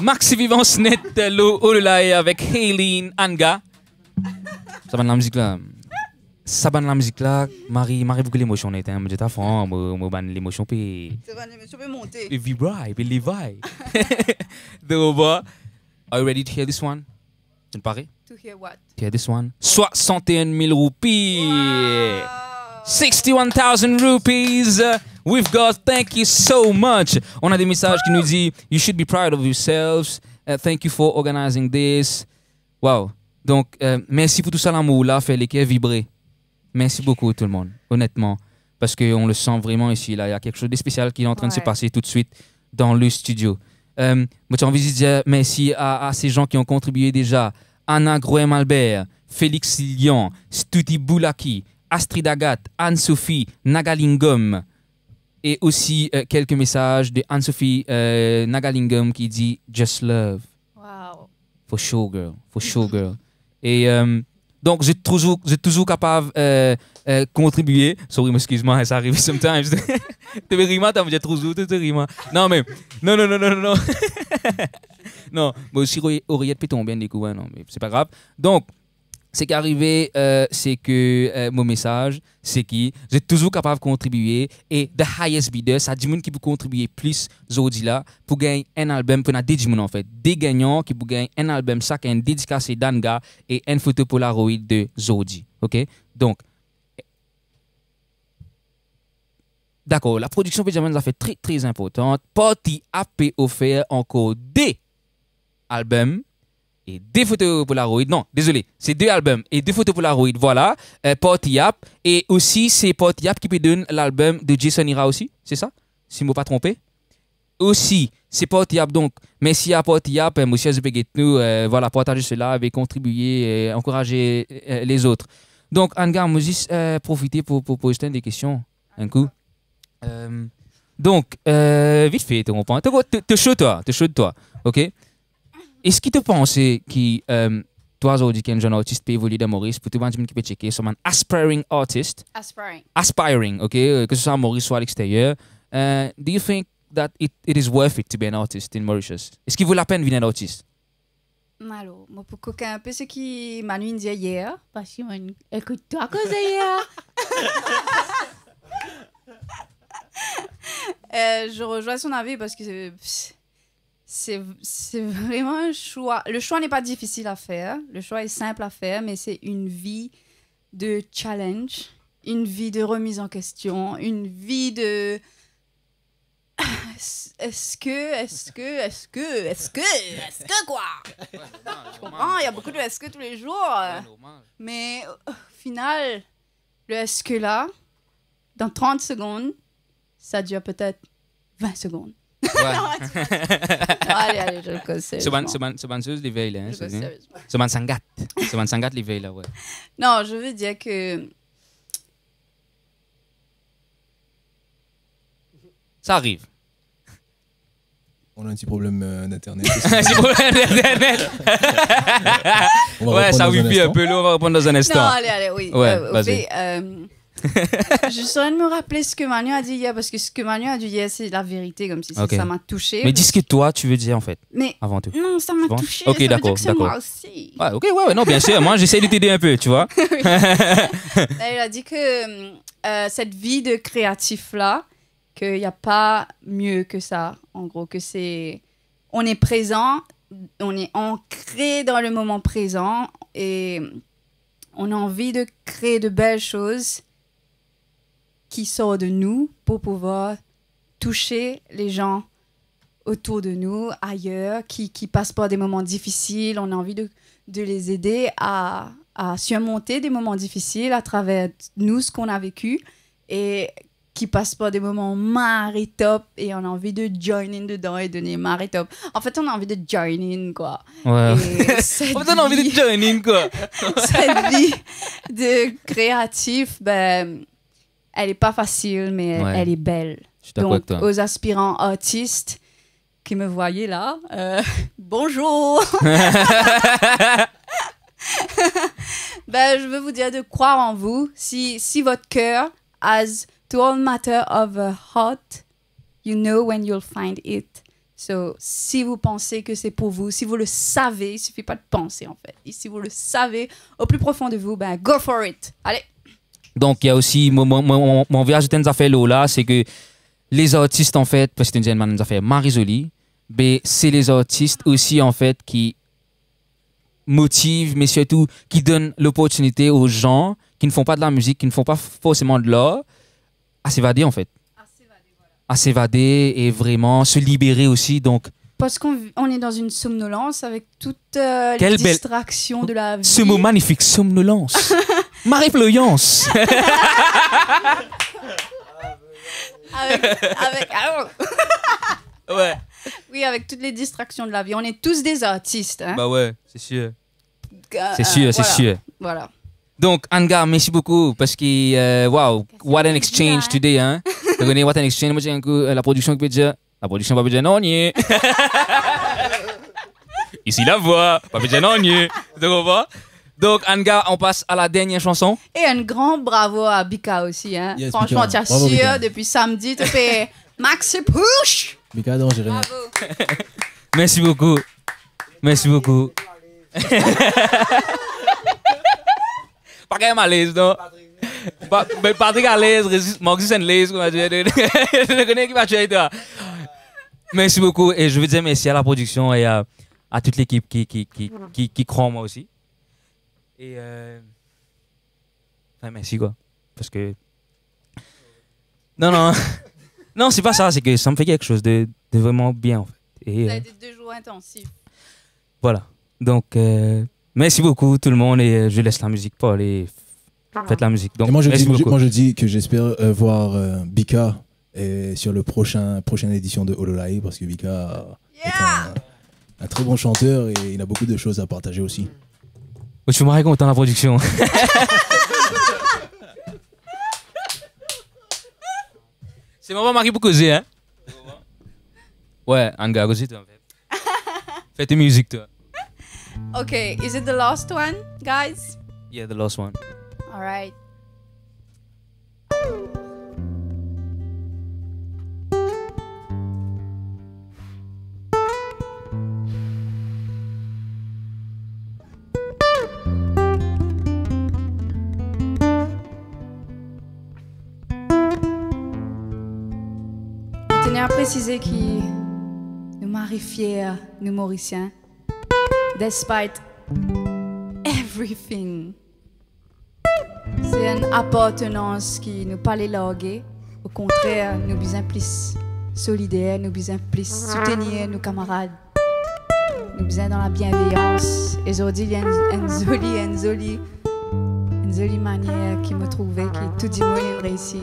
Maxi Vivance Net, l'eau oh là et avec Haylene Anga. Ça va de la musique là. Ça va de la musique là. Marie, Marie, vous que l'émotion n'est pas. Je t'affronte, moi, moi, ban l'émotion puis. C'est bon, l'émotion peut monter. Et vibrer, puis levi. Donc, are you ready to hear this one? Tu me parais? To hear what? To hear this one? soixante et un mille roupies. Wow. sixty-one thousand rupees. Uh, we've got, thank you so much. On a des messages qui nous disent, you should be proud of yourselves. Uh, thank you for organizing this. Wow. Donc, euh, merci pour tout ça, l'amour là, fait les cœurs vibrer. Merci beaucoup, tout le monde, honnêtement. Parce qu'on le sent vraiment ici, là. Il y a quelque chose de spécial qui est en train Ouais. de se passer tout de suite dans le studio. Euh, moi, j'ai envie de dire merci à, à ces gens qui ont contribué déjà. Anna Groem-Albert, Félix Lyon, Stuti Boulaki, Astrid Agathe, Anne-Sophie Nagalingam. Et aussi euh, quelques messages de Anne-Sophie euh, Nagalingam qui dit « Just love ». Wow. For sure, girl. For sure, girl. Et euh, donc, j'ai toujours, j'ai toujours capable de euh, euh, contribuer. Sorry, excuse-moi, ça arrive sometimes. Tu veux rire, tu veux toujours, tu veux rire. Non, mais, non, non, non, non, non. Non, mais aussi, Auriette peut tomber, du coup, hein, non, mais c'est pas grave. Donc, ce qui est arrivé, euh, c'est que euh, mon message, c'est que j'ai toujours capable de contribuer et the highest bidder, ça dit qui peut contribuer plus aujourd'hui là pour gagner un album pour des gens en fait, des gagnants qui pour gagner un album chacun dédicacé d'Anga et une photo Polaroid de Zodi, ok? Donc, d'accord, la production Benjamin a fait très très importante. Party a pu offert encore des albums. Et des photos Polaroid, non, désolé, c'est deux albums et deux photos Polaroid, voilà, euh, Party App, et aussi c'est Party App qui peut donner l'album de Jason Ira aussi, c'est ça, si je ne me pas trompé. Aussi, c'est Party App, donc, merci à Party App, euh, monsieur Zubeguetnou, euh, voilà, partager cela, avec contribuer, et encourager euh, les autres. Donc, Anga, moi juste euh, profiter pour, pour poser des questions, un coup. Euh, donc, euh, vite fait, tu comprends, te chaud toi, te chaud toi, ok? Est-ce que tu penses que euh, toi, aujourd'hui, qu'un jeune artiste peut évoluer dans Maurice, pour te dire qui peut checker, c'est un aspiring artist, Aspiring. aspiring, ok, que ce soit à Maurice soit à l'extérieur, uh, do you think that it, it is worth it to be an artist in Mauritius? Est-ce qu'il vaut la peine de devenir un artiste? Malo, moi pour coquer un peu ce qui Manu disait hier, parce que écoute-toi cause hier. euh, je rejoins son avis parce que c'est C'est, c'est vraiment un choix. Le choix n'est pas difficile à faire. Le choix est simple à faire, mais c'est une vie de challenge, une vie de remise en question, une vie de... Est-ce que, est-ce que, est-ce que, est-ce que, est-ce que quoi? Je comprends, il y a beaucoup de est-ce que tous les jours. Mais au final, le est-ce que là, dans trente secondes, ça dure peut-être vingt secondes. Ouais. Allez, allez, je le cause sérieusement. C'est une chose l'éveil, là. Je le cause sérieusement. C'est un sangat. C'est un sangat l'éveil, là, ouais. Non, je veux dire que... Ça arrive. On a un petit problème euh, d'internet. C'est pour l'internet. On va Ouais, reprendre ça dans un wifi un instant. peu, là, on va reprendre dans un Non, instant. allez, allez, oui. Ouais, Euh, au vas-y. fait, euh, je saurais de me rappeler ce que Manu a dit hier, parce que ce que Manu a dit hier, c'est la vérité, comme si ça- Ok. ça m'a touché. Mais dis ce que toi, tu veux dire, en fait, Mais avant tout. non, ça m'a Tu penses? touché. Ok, ça veut d'accord, dire que c'est d'accord. moi aussi. Ouais, ok, ouais, ouais, non, bien sûr. Moi, j'essaie de t'aider un peu, tu vois. Là, il a dit que euh, cette vie de créatif-là, qu'il n'y a pas mieux que ça, en gros, que c'est... On est présent, on est ancré dans le moment présent et on a envie de créer de belles choses qui sortent de nous pour pouvoir toucher les gens autour de nous, ailleurs, qui, qui passent par des moments difficiles. On a envie de, de les aider à, à surmonter des moments difficiles à travers nous, ce qu'on a vécu, et qui passent par des moments marre top, et on a envie de join in dedans et donner marre top. En fait, on a envie de join in, quoi. Ouais. Et cette On a envie de vie- join in, quoi. cette vie de créatif, ben, elle est pas facile, mais elle, Ouais. elle est belle. Je suis d'accord avec Donc, toi. aux aspirants artistes qui me voyaient là, euh, bonjour. Ben, je veux vous dire de croire en vous. Si, si votre cœur, as to all matter of a heart, you know when you'll find it. So, si vous pensez que c'est pour vous, si vous le savez, il suffit pas de penser en fait. Et si vous le savez au plus profond de vous, ben go for it. Allez. Donc, il y a aussi mon, mon, mon, mon voyage de affaires là, c'est que les artistes, en fait, parce que c'est une affaire Marie-Jolie, ben, c'est les artistes aussi, en fait, qui motivent, mais surtout qui donnent l'opportunité aux gens qui ne font pas de la musique, qui ne font pas forcément de l'art, à s'évader, en fait. À s'évader, voilà. À s'évader et vraiment se libérer aussi. Donc, parce qu'on on est dans une somnolence avec toutes euh, les Quelle belle- distractions de la vie. ce mot magnifique, somnolence. Marie-Floyance. avec, avec, ah, oh. Ouais. Oui, avec toutes les distractions de la vie. On est tous des artistes. Hein. Bah ouais, c'est sûr. Euh, C'est sûr, c'est voilà. sûr. Voilà. Donc, Anga, merci beaucoup parce que, euh, wow, what an exchange today, hein. Vous connaissez what an exchange, moi j'ai un coup, euh, la production qui peut dire, la production va peut dire non, nie. Ici la voix, pas peut dire non, nie. Tu comprends? Donc, Anga, on passe à la dernière chanson. Et un grand bravo à Bika aussi. Hein. Yes, Franchement, Bika. tu as Bravo, su Bika. depuis samedi, tu fais Maxi Push. Bika, non, j'ai rien. Bravo. Merci beaucoup. Merci beaucoup. Pas quand même à l'aise, non? Pas- mais Patrick à l'aise, résiste- Marcus à l'aise, comme on dit. Je connais qui va tuer toi. Merci beaucoup et je veux dire merci à la production et à, à toute l'équipe qui, qui, qui, qui, qui croit en moi aussi. Et euh... enfin, merci quoi. Parce que. Non, non. Non, c'est pas ça, c'est que ça me fait quelque chose de, de vraiment bien en fait. Et, Ça a euh, été deux jours intensifs. voilà. Donc, euh, merci beaucoup tout le monde et euh, je laisse la musique parler. Faites la musique. Donc, Et moi, je merci dis, moi, je, beaucoup. moi, je dis que j'espère euh, voir euh, Bika euh, sur le prochain prochaine édition de Hololive parce que Bika euh, est un, un très bon chanteur et il a beaucoup de choses à partager aussi. Oh, tu me racontes dans la production. C'est mon mari pour causer, hein? Ouais, un gars aussi, toi, en fait. Fais tes musiques, toi. Okay, is it the last one, guys? Yeah, the last one. All right. Je tenais à préciser que nous marie fiers, nous Mauriciens, despite everything. C'est une appartenance qui nous pas les larguer. Au contraire, nous besoin plus solidaires, nous besoin plus soutenir nos camarades. Nous besoin dans la bienveillance. Et aujourd'hui, il y a une, une jolie, une jolie, une jolie manière qui me trouvait qui tout dit moyen de réussir.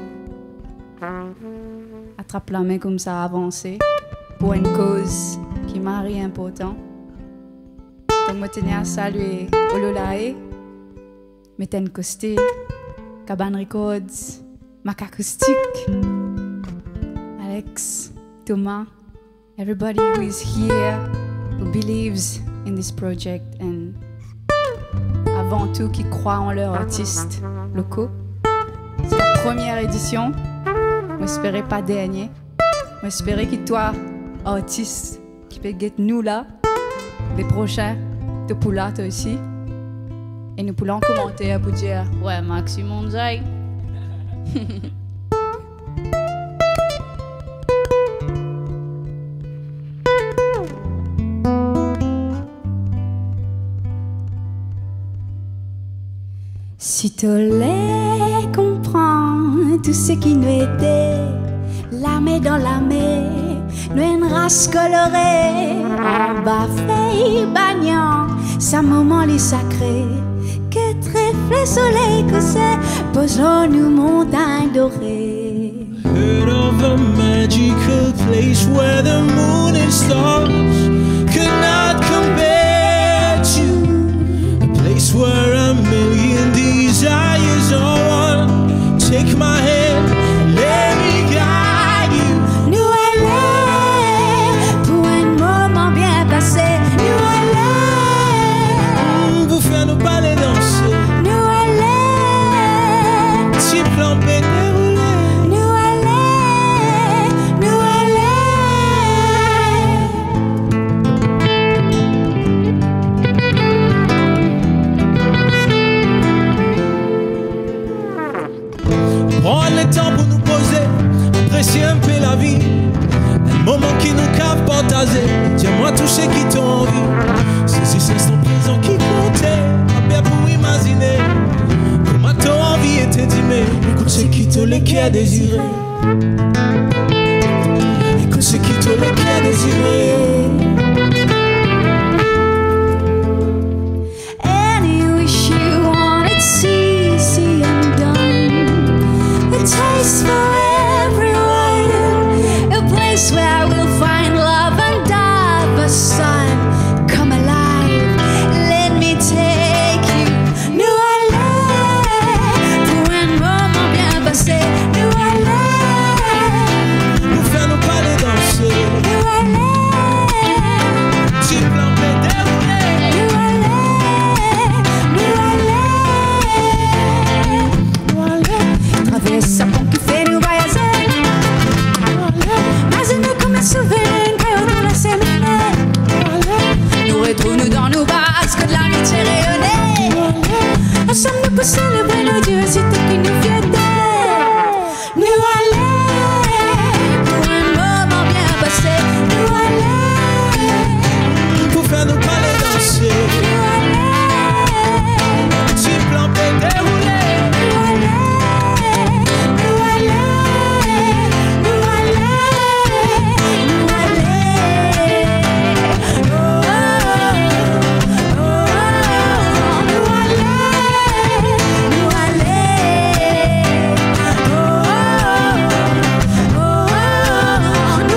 Attrape la main comme ça, avancer pour une cause qui m'a rien important. Donc, je tenais à saluer Hololive, Meten Costé, Cabane Records, Mac Acoustic, Alex, Thomas, everybody who is here, who believes in this project and avant tout qui croit en leurs artistes locaux. C'est la première édition, j'espérais pas dernier. J'espérais que toi, artiste, qui peut get nous là, les prochains, te pour là toi aussi. Et nous pouvons commenter pour dire ouais, Maximum Zay. Si tu les comprends, tout ce qui nous était, l'armée dans l'armée, nous une race colorée, en bas feuille bagnant, sa moment les sacrés, que trèfle soleil que c'est, posons nous montagnes dorées. Heard of a magical place where the moon and stars could not compare to a place where a million desires are one. Take my hand, let me guide you. Nous allons pour un moment bien passé, nous allons, Pour faire nos balais danser, nous allons, petit plan pété roulé. nous allons. un peu la vie. Un moment qui nous capte partager. Tiens-moi tout ce qui t'ont envie. C'est ces instants présents qui comptaient. Pas bien pour imaginer comment t'as envie et t'es d'aimer. Écoute ce qui te le cœur désiré. Écoute ce qui te le cœur désiré. Any wish you want, it's easy and done. A taste for everyone, a place where we'll find love and diversity. Come alive, let me take you. New Orleans, pour un moment bien passé. New Orleans, Pour faire nos palais danser. New Orleans, Tu plan peut dérouler. New Orleans, New Orleans. Traverse sa pont qui fait nous voyager. Imagine-nous comme un souvenir que dans la semaine. Nous retrouvons-nous dans nos basques de l'amitié rayonnée. Ensemble pour célébrer nos diversités qui nous fêtaient. New Orleans, pour un moment bien passé. New Orleans, Pour faire nos palais danser. New Orleans, Tu plan peut dérouler. New Orleans, New Orleans, New Orleans, New Orleans. Oh, oh, oh, New Orleans, New Orleans. Oh, oh, oh, New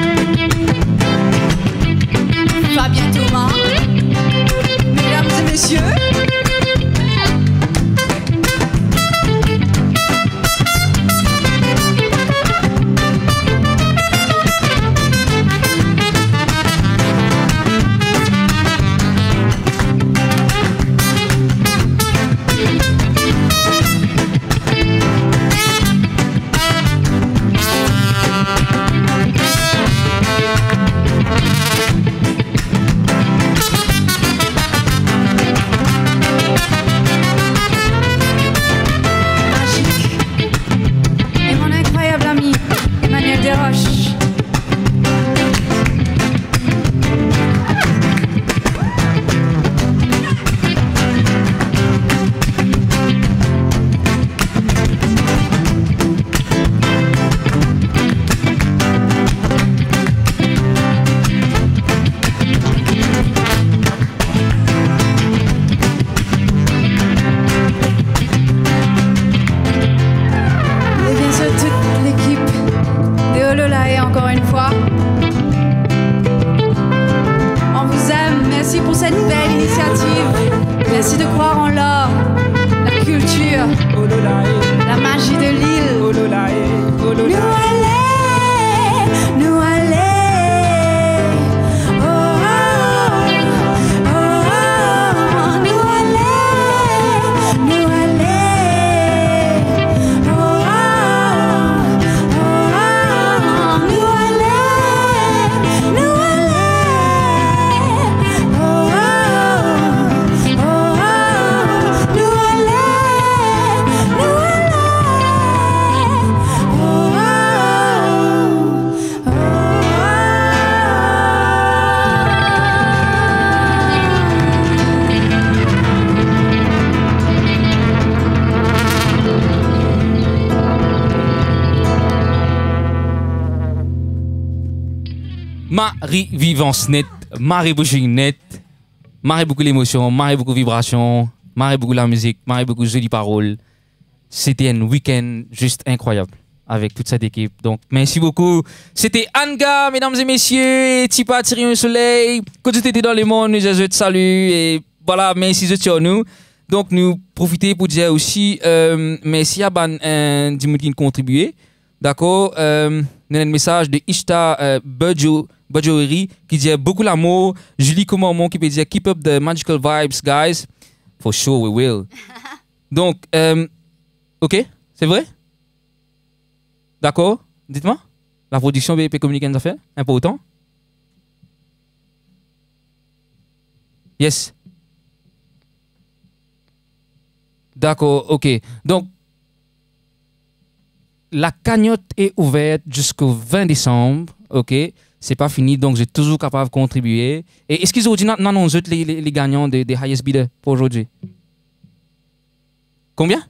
Fabien Thomas, mesdames et messieurs, cette belle initiative. Merci de croire en l'art, la culture, la magie de l'île. Nous allez, nous allez. Oh, oh, oh, oh. Nous allez, nous allez. Oh, oh, oh, oh. Nous allez, nous allez. Oh, oh, oh, oh. Nous allez, nous allez. Oh, oh, oh. Marie vivance net, Marie bougie net, Marie beaucoup l'émotion, Marie beaucoup vibration, Marie beaucoup la musique, Marie beaucoup jolies paroles. C'était un week-end juste incroyable avec toute cette équipe. Donc merci beaucoup. C'était Anga, mesdames et messieurs, et Tipa Tyrion Soleil. Quand tu étais dans le monde, nous je te salue et voilà, merci de sur nous. Donc nous profiter pour dire aussi euh, merci à ban un du monde qui contribué. D'accord, euh, nous avons un message de Ishta euh, Budjo Budjoeri qui dit beaucoup l'amour. Julie Comormont qui peut dire keep up the magical vibes, guys. For sure, we will. Donc, euh, ok, c'est vrai? D'accord? Dites-moi. La production B P communiquer nous a fait? Important? Yes. D'accord, ok. Donc, la cagnotte est ouverte jusqu'au vingt décembre, ok? C'est pas fini, donc j'ai toujours capable de contribuer. Et est-ce qu'ils ont dit non, non, non, les, les, les gagnants des, des highest bidder pour aujourd'hui? Combien?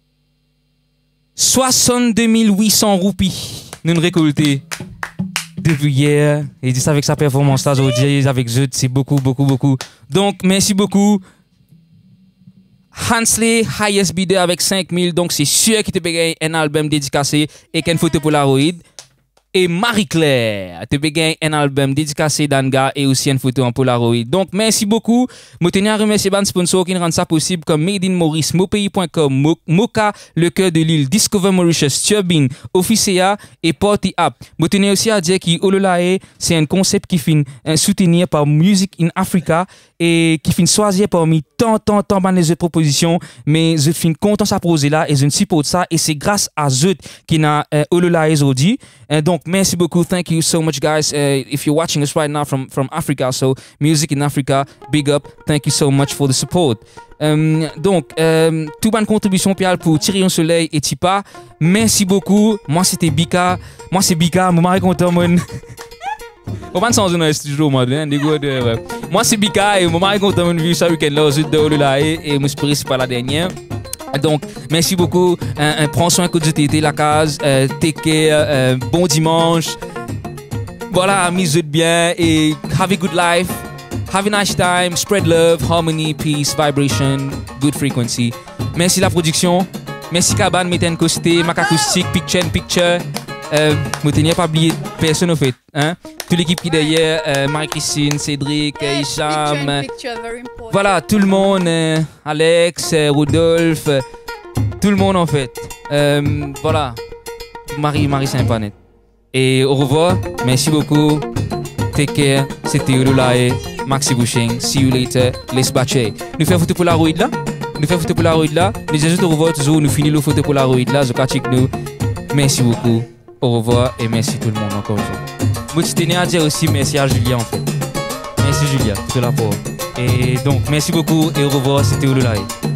soixante-deux mille huit cents roupies. Nous nous récolté depuis hier. Et dit avec sa performance là aujourd'hui, avec Zut, c'est beaucoup, beaucoup, beaucoup. Donc, merci beaucoup. Hansley, highest bidder avec cinq mille. Donc, c'est sûr qu'il te paye un album dédicacé et qu'une photo Polaroid. Et Marie-Claire, te paye un album dédicacé d'Anga et aussi une photo en Polaroid. Donc, merci beaucoup. Je tenais à remercier les sponsors qui rendent ça possible comme Made in Maurice, Mopayi point com, Mocha, le cœur de l'île, Discover Mauritius, Turbine, Officea et Party App. Je tenais aussi à dire que Ololae, c'est un concept qui finit un soutenir par Music in Africa et qui finit choisir parmi tant, tant, tant de les propositions. Mais je finis content de ça poser là et je ne supporte ça. Et c'est grâce à Zut qui n'a euh, Ololae aujourd'hui. Uh, donc, merci beaucoup. Thank you so much, guys. Uh, if you're watching us right now from, from Africa, so Music in Africa, big up. Thank you so much for the support. Um, donc, um, tout bonne contribution pour Tyrion Soleil et Tipa. Merci beaucoup. Moi, c'était Bika. Moi, c'est Bika. Mon mari content, mon. Comment ça dans le studio, moi, moi, c'est Bika et mon mari content, mon vie, ça week-end là, aux de Ololae et mon esprit, c'est pas la dernière. Donc, merci beaucoup. Euh, euh, prends soin que tu étais la case. Euh, take care. Euh, bon dimanche. Voilà, amusez-vous bien et have a good life. Have a nice time. Spread love, harmony, peace, vibration, good frequency. Merci la production. Merci Kaban, Meten Costé, Mac Acoustique, Picture in Picture. Euh, je ne tenais pas oublier personne au fait. Hein? Toute l'équipe qui est derrière, euh, Marie-Christine, Cédric, yeah, Hicham. Picture, picture, voilà, tout le monde. Euh, Alex, euh, Rodolphe. Euh, tout le monde en fait. Euh, voilà. Marie, Marie Saint-Panet. Et au revoir. Merci beaucoup. Take care. C'était Ololae. Maxi Bouching. See you later. Let's batch. Nous faisons photo Polaroid là. Nous faisons photo Polaroid là. Nous juste au revoir toujours. Nous finissons le photo Polaroid là. Je catch nous. Merci beaucoup. Au revoir et merci tout le monde encore une fois. Moi, je tenais à dire aussi merci à Julia en fait. Merci Julia, tout là pour. Et donc, merci beaucoup et au revoir, c'était Ololae.